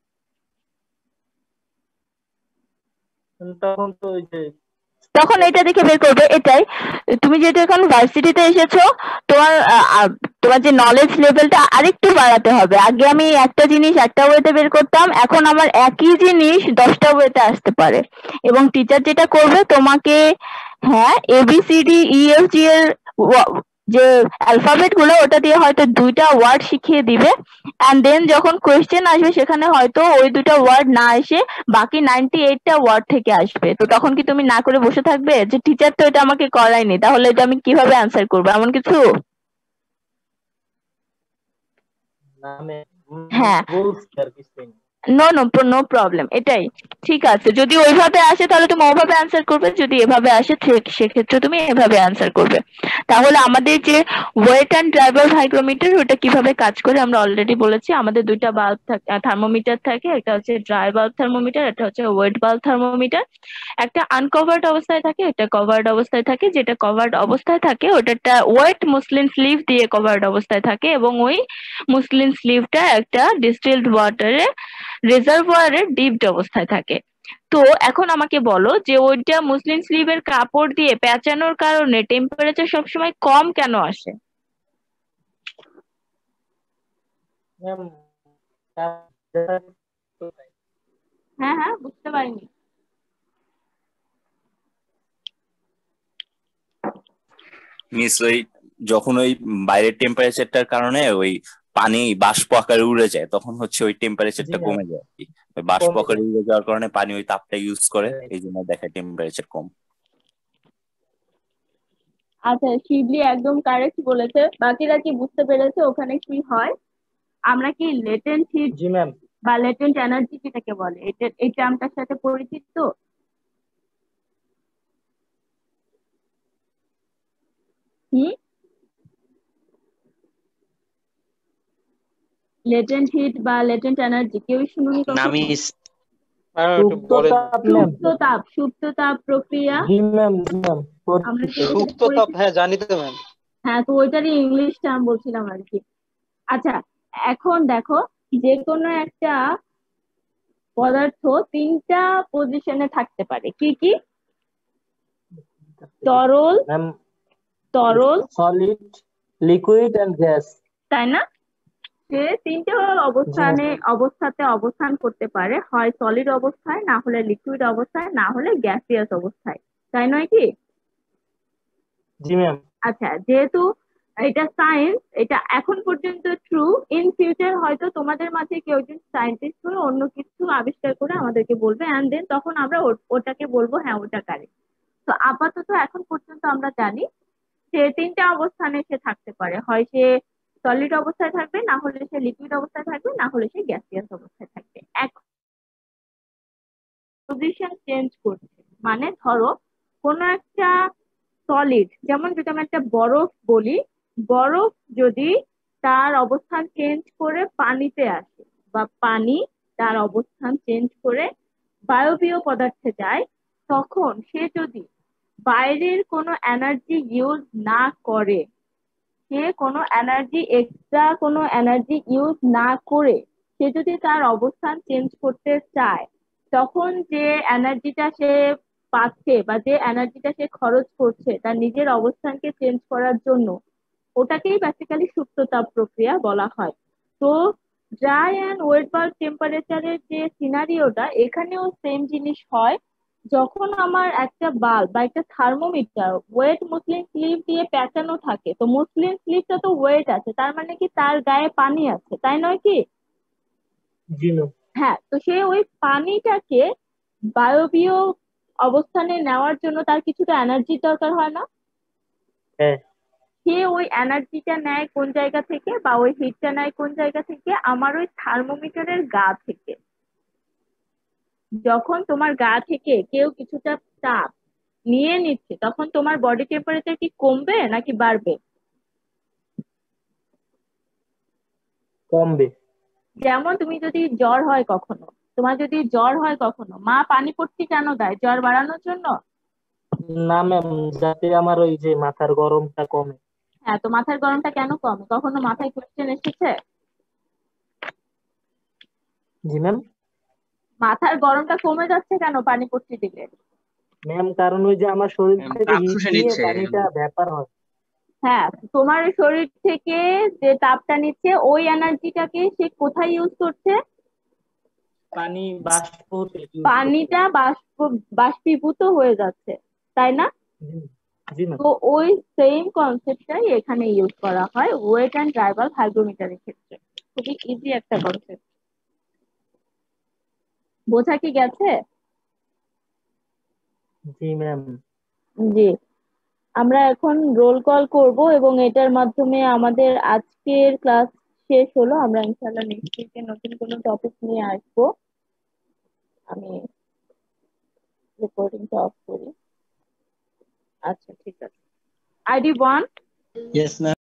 তখন তো ওই যে তখন এটা দেখে বের করবে। এটাই তুমি যেহেতু এখন ভার্সিটিতে এসেছো, তোমার তোমার যে নলেজ লেভেলটা আরেকটু বাড়াতে হবে। আগে আমি একটা জিনিস একটা ওয়েতে বের করতাম, এখন আমার একই জিনিস দশটা ওয়েতে আসতে পারে। এবং টিচার যেটা করবে তোমাকে, হ্যাঁ এবিসিডি ই এফ জি এর যে অ্যালফাবেট গুলো ওটা দিয়ে হয়তো দুইটা ওয়ার্ড শিখিয়ে দিবে, এন্ড দেন যখন কোয়েশ্চেন আসবে সেখানে হয়তো ওই দুটা ওয়ার্ড না এসে বাকি নাইনটি এইটটা ওয়ার্ড থেকে আসবে। তো তখন কি তুমি না করে বসে থাকবে যে টিচার তো এটা আমাকে করায়নি, তাহলে এটা আমি কিভাবে অ্যান্সার করবো, এমন কিছু? হ্যাঁ নো নো নো প্রবলেম, এটাই ঠিক আছে। যদি ওইভাবে আসে তাহলে তুমি ওইভাবে অ্যান্সার করবে, যদি এভাবে আসে সেক্ষেত্রে তুমি এভাবে অ্যান্সার করবে। তাহলে আমাদের যে wet and dry bulb hygrometer ওটা কিভাবে কাজ করে আমরা অলরেডি বলেছি। আমাদের দুইটা বাল্ব থাকে, থার্মোমিটার থাকে, একটা হচ্ছে ড্রাই বাল্ব থার্মোমিটার, একটা হচ্ছে ওয়েট বাল্ব থার্মোমিটার। একটা আনকভার্ড অবস্থায় থাকে, একটা কভার্ড অবস্থায় থাকে। যেটা কভার্ড অবস্থায় থাকে ওটা ওয়েট মুসলিন স্লিভ দিয়ে কভার্ড অবস্থায় থাকে, এবং ওই মুসলিন স্লিভটা একটা ডিস্টিলড ওয়াটারে রিজার্ভয়ারের ডিপড অবস্থায় থাকে। তো এখন আমাকে বলো যে ওইটা মুসলিন স্লিভের কাপড় দিয়ে পেঁচানোর কারণে টেম্পারেচার সবসময় কম কেন আসে? হ্যাঁ হ্যাঁ বুঝতে পারিনি। মিস ওই যখন ওই বাইরের টেম্পারেচারটার কারণে ওই পানি বাষ্প আকারে উড়ে যায়, তখন হচ্ছে ওই টেম্পারেচারটা কমে যায় আর কি। ওই বাষ্প আকারে উড়ে যাওয়ার কারণে পানি ওই তাপটা ইউজ করে, এই জন্য দেখায় টেম্পারেচার কম। আচ্ছা শিবলি একদম কারেক্ট বলেছে। বাকিরা কি বুঝতে পেরেছে ওখানে কি হয়? আমরা কি লেটেন্ট হিট বা লেটেন্ট এনার্জি যেটাকে বলে, এটা এই টার্মটার সাথে পরিচিত তো? হুম লেটেন্ট হিট বা লেটেন্ট এনার্জি কেউ শুনুনি কখনো? নামি সুপ্ত তাপ ম্যাম। সুপ্ত তাপ, সুপ্ত তাপ প্রক্রিয়া জি ম্যাম, জি ম্যাম। আমরা সুপ্ত তাপ, হ্যাঁ জানি তো ম্যাম। হ্যাঁ, তো ওইটারই ইংলিশ টার্ম বলছিলাম আর কি। আচ্ছা, এখন দেখো যে কোনো একটা পদার্থ তিনটা পজিশনে থাকতে পারে, কি কি? তরল, তরল, সলিড, লিকুইড এন্ড গ্যাস, তাই না? সে তিনটে অবস্থানে অবস্থাতে অবস্থান করতে পারে, হয় সলিড অবস্থায়, না হলে লিকুইড অবস্থায়, না হলে গ্যাসিয়াস অবস্থায়, তাই নয় কি? জি ম্যাম। আচ্ছা, যেহেতু এটা সায়েন্স, এটা এখন পর্যন্ত ট্রু, ইন ফিউচার হয়তো তোমাদের মাঝে কেউ একজন সায়েন্টিস্ট হয়ে অন্য কিছু আবিষ্কার করে আমাদেরকে বলবে, এন্ড দেন তখন আমরা ওটাকে বলবো হ্যাঁ ওটা কারেক্ট। তো আপাতত এখন পর্যন্ত আমরা জানি সে তিনটা অবস্থানে সে থাকতে পারে, হয় সে সলিড অবস্থায় থাকবে, না হলে সে লিকুইড অবস্থায় থাকবে, না হলে সে গ্যাসিয়াস অবস্থায় থাকবে। এক পজিশন চেঞ্জ করছে মানে ধরো কোনো একটা সলিড, যেমন যদি আমি একটা বরফ বলি, বরফ যদি তার অবস্থান চেঞ্জ করে পানিতে আসে, বা পানি তার অবস্থান চেঞ্জ করে বায়বীয় পদার্থে যায়, তখন সে যদি বাইরের কোনো এনার্জি ইউজ না করে, সে কোনো এনার্জি এক্সট্রা কোনো এনার্জি ইউজ না করে সে যদি তার অবস্থান চেঞ্জ করতে চায়, তখন যে এনার্জিটা সে পাচ্ছে বা যে এনার্জিটা সে খরচ করছে তার নিজের অবস্থানকে চেঞ্জ করার জন্য, ওটাকেই বেসিক্যালি সুপ্ত তাপ প্রক্রিয়া বলা হয়। তো ড্রাই অ্যান্ড ওয়েট বাল্ব টেম্পারেচারের যে সিনারিওটা, এখানেও সেম জিনিস হয়। যখন আমার একটা বাল্ব বা একটা থার্মোমিটার ওয়েট মসলিন স্লিপ দিয়ে পেঁচানো থাকে, তো মসলিন স্লিপটা তো ওয়েট আছে, তার মানে কি তার গায়ে পানি আছে, তাই নয় কি? জি ম্যাম। হ্যাঁ, তো সে ওই পানিটাকে বায়বীয় অবস্থানে নেওয়ার জন্য তার কিছুটা এনার্জির দরকার হয় না? হ্যাঁ। সে ওই এনার্জিটা নেয় কোন জায়গা থেকে, বা ওই হিটটা নেয় কোন জায়গা থেকে? আমার ওই থার্মোমিটারের গা থেকে। যখন তোমার গা থেকে কেউ কিছুটা তাপ নিয়ে নিচ্ছে, তখন তোমার বডি টেম্পারেচার কি কমবে নাকি বাড়বে? কমবে। যেমন তুমি যদি জ্বর হয় কখনো, তোমার যদি জ্বর হয় কখনো, মা পানি পট্টি কেন দেয়? জ্বর বাড়ানোর জন্য? না ম্যাম, যাতে আমার ওই যে মাথার গরমটা কমে। হ্যাঁ, তো মাথার গরমটা কেন কমে? কখনো মাথায় কোয়েশ্চেন এসেছে? জি ম্যাম। মাথার গরমটা কমে যাচ্ছে কেন পানি পট্টি দিলে? ম্যাম কারণ ওই যে আমার শরীর থেকে হিট নিয়ে পানিটা ব্যাপার হয়। হ্যাঁ, তোমার শরীর থেকে যে তাপটা নিচ্ছে ওই এনার্জিটাকে সে কোথায় ইউজ করছে? পানি বাষ্প, পানিটা বাষ্প বাষ্পীভূত হয়ে যাচ্ছে, তাই না? জি ম্যাম। তো ওই সেম কনসেপ্টটাই এখানে ইউজ করা হয় ওয়েট অ্যান্ড ড্রাই বাল্ব হাইগ্রোমিটারের ক্ষেত্রে। খুবই ইজি একটা কনসেপ্ট, বোঝা কি গেছে? জি ম্যাম। জি, আমরা এখন রোল কল করব এবং এটার মাধ্যমে আমাদের আজকের ক্লাস শেষ হলো। আমরা ইনশাআল্লাহ নেক্সট উইকে নতুন কোনো টপিক নিয়ে আসবো। আমি রেকর্ডিংটা অফ করি। আচ্ছা, ঠিক আছে। ID one. Yes ma'am.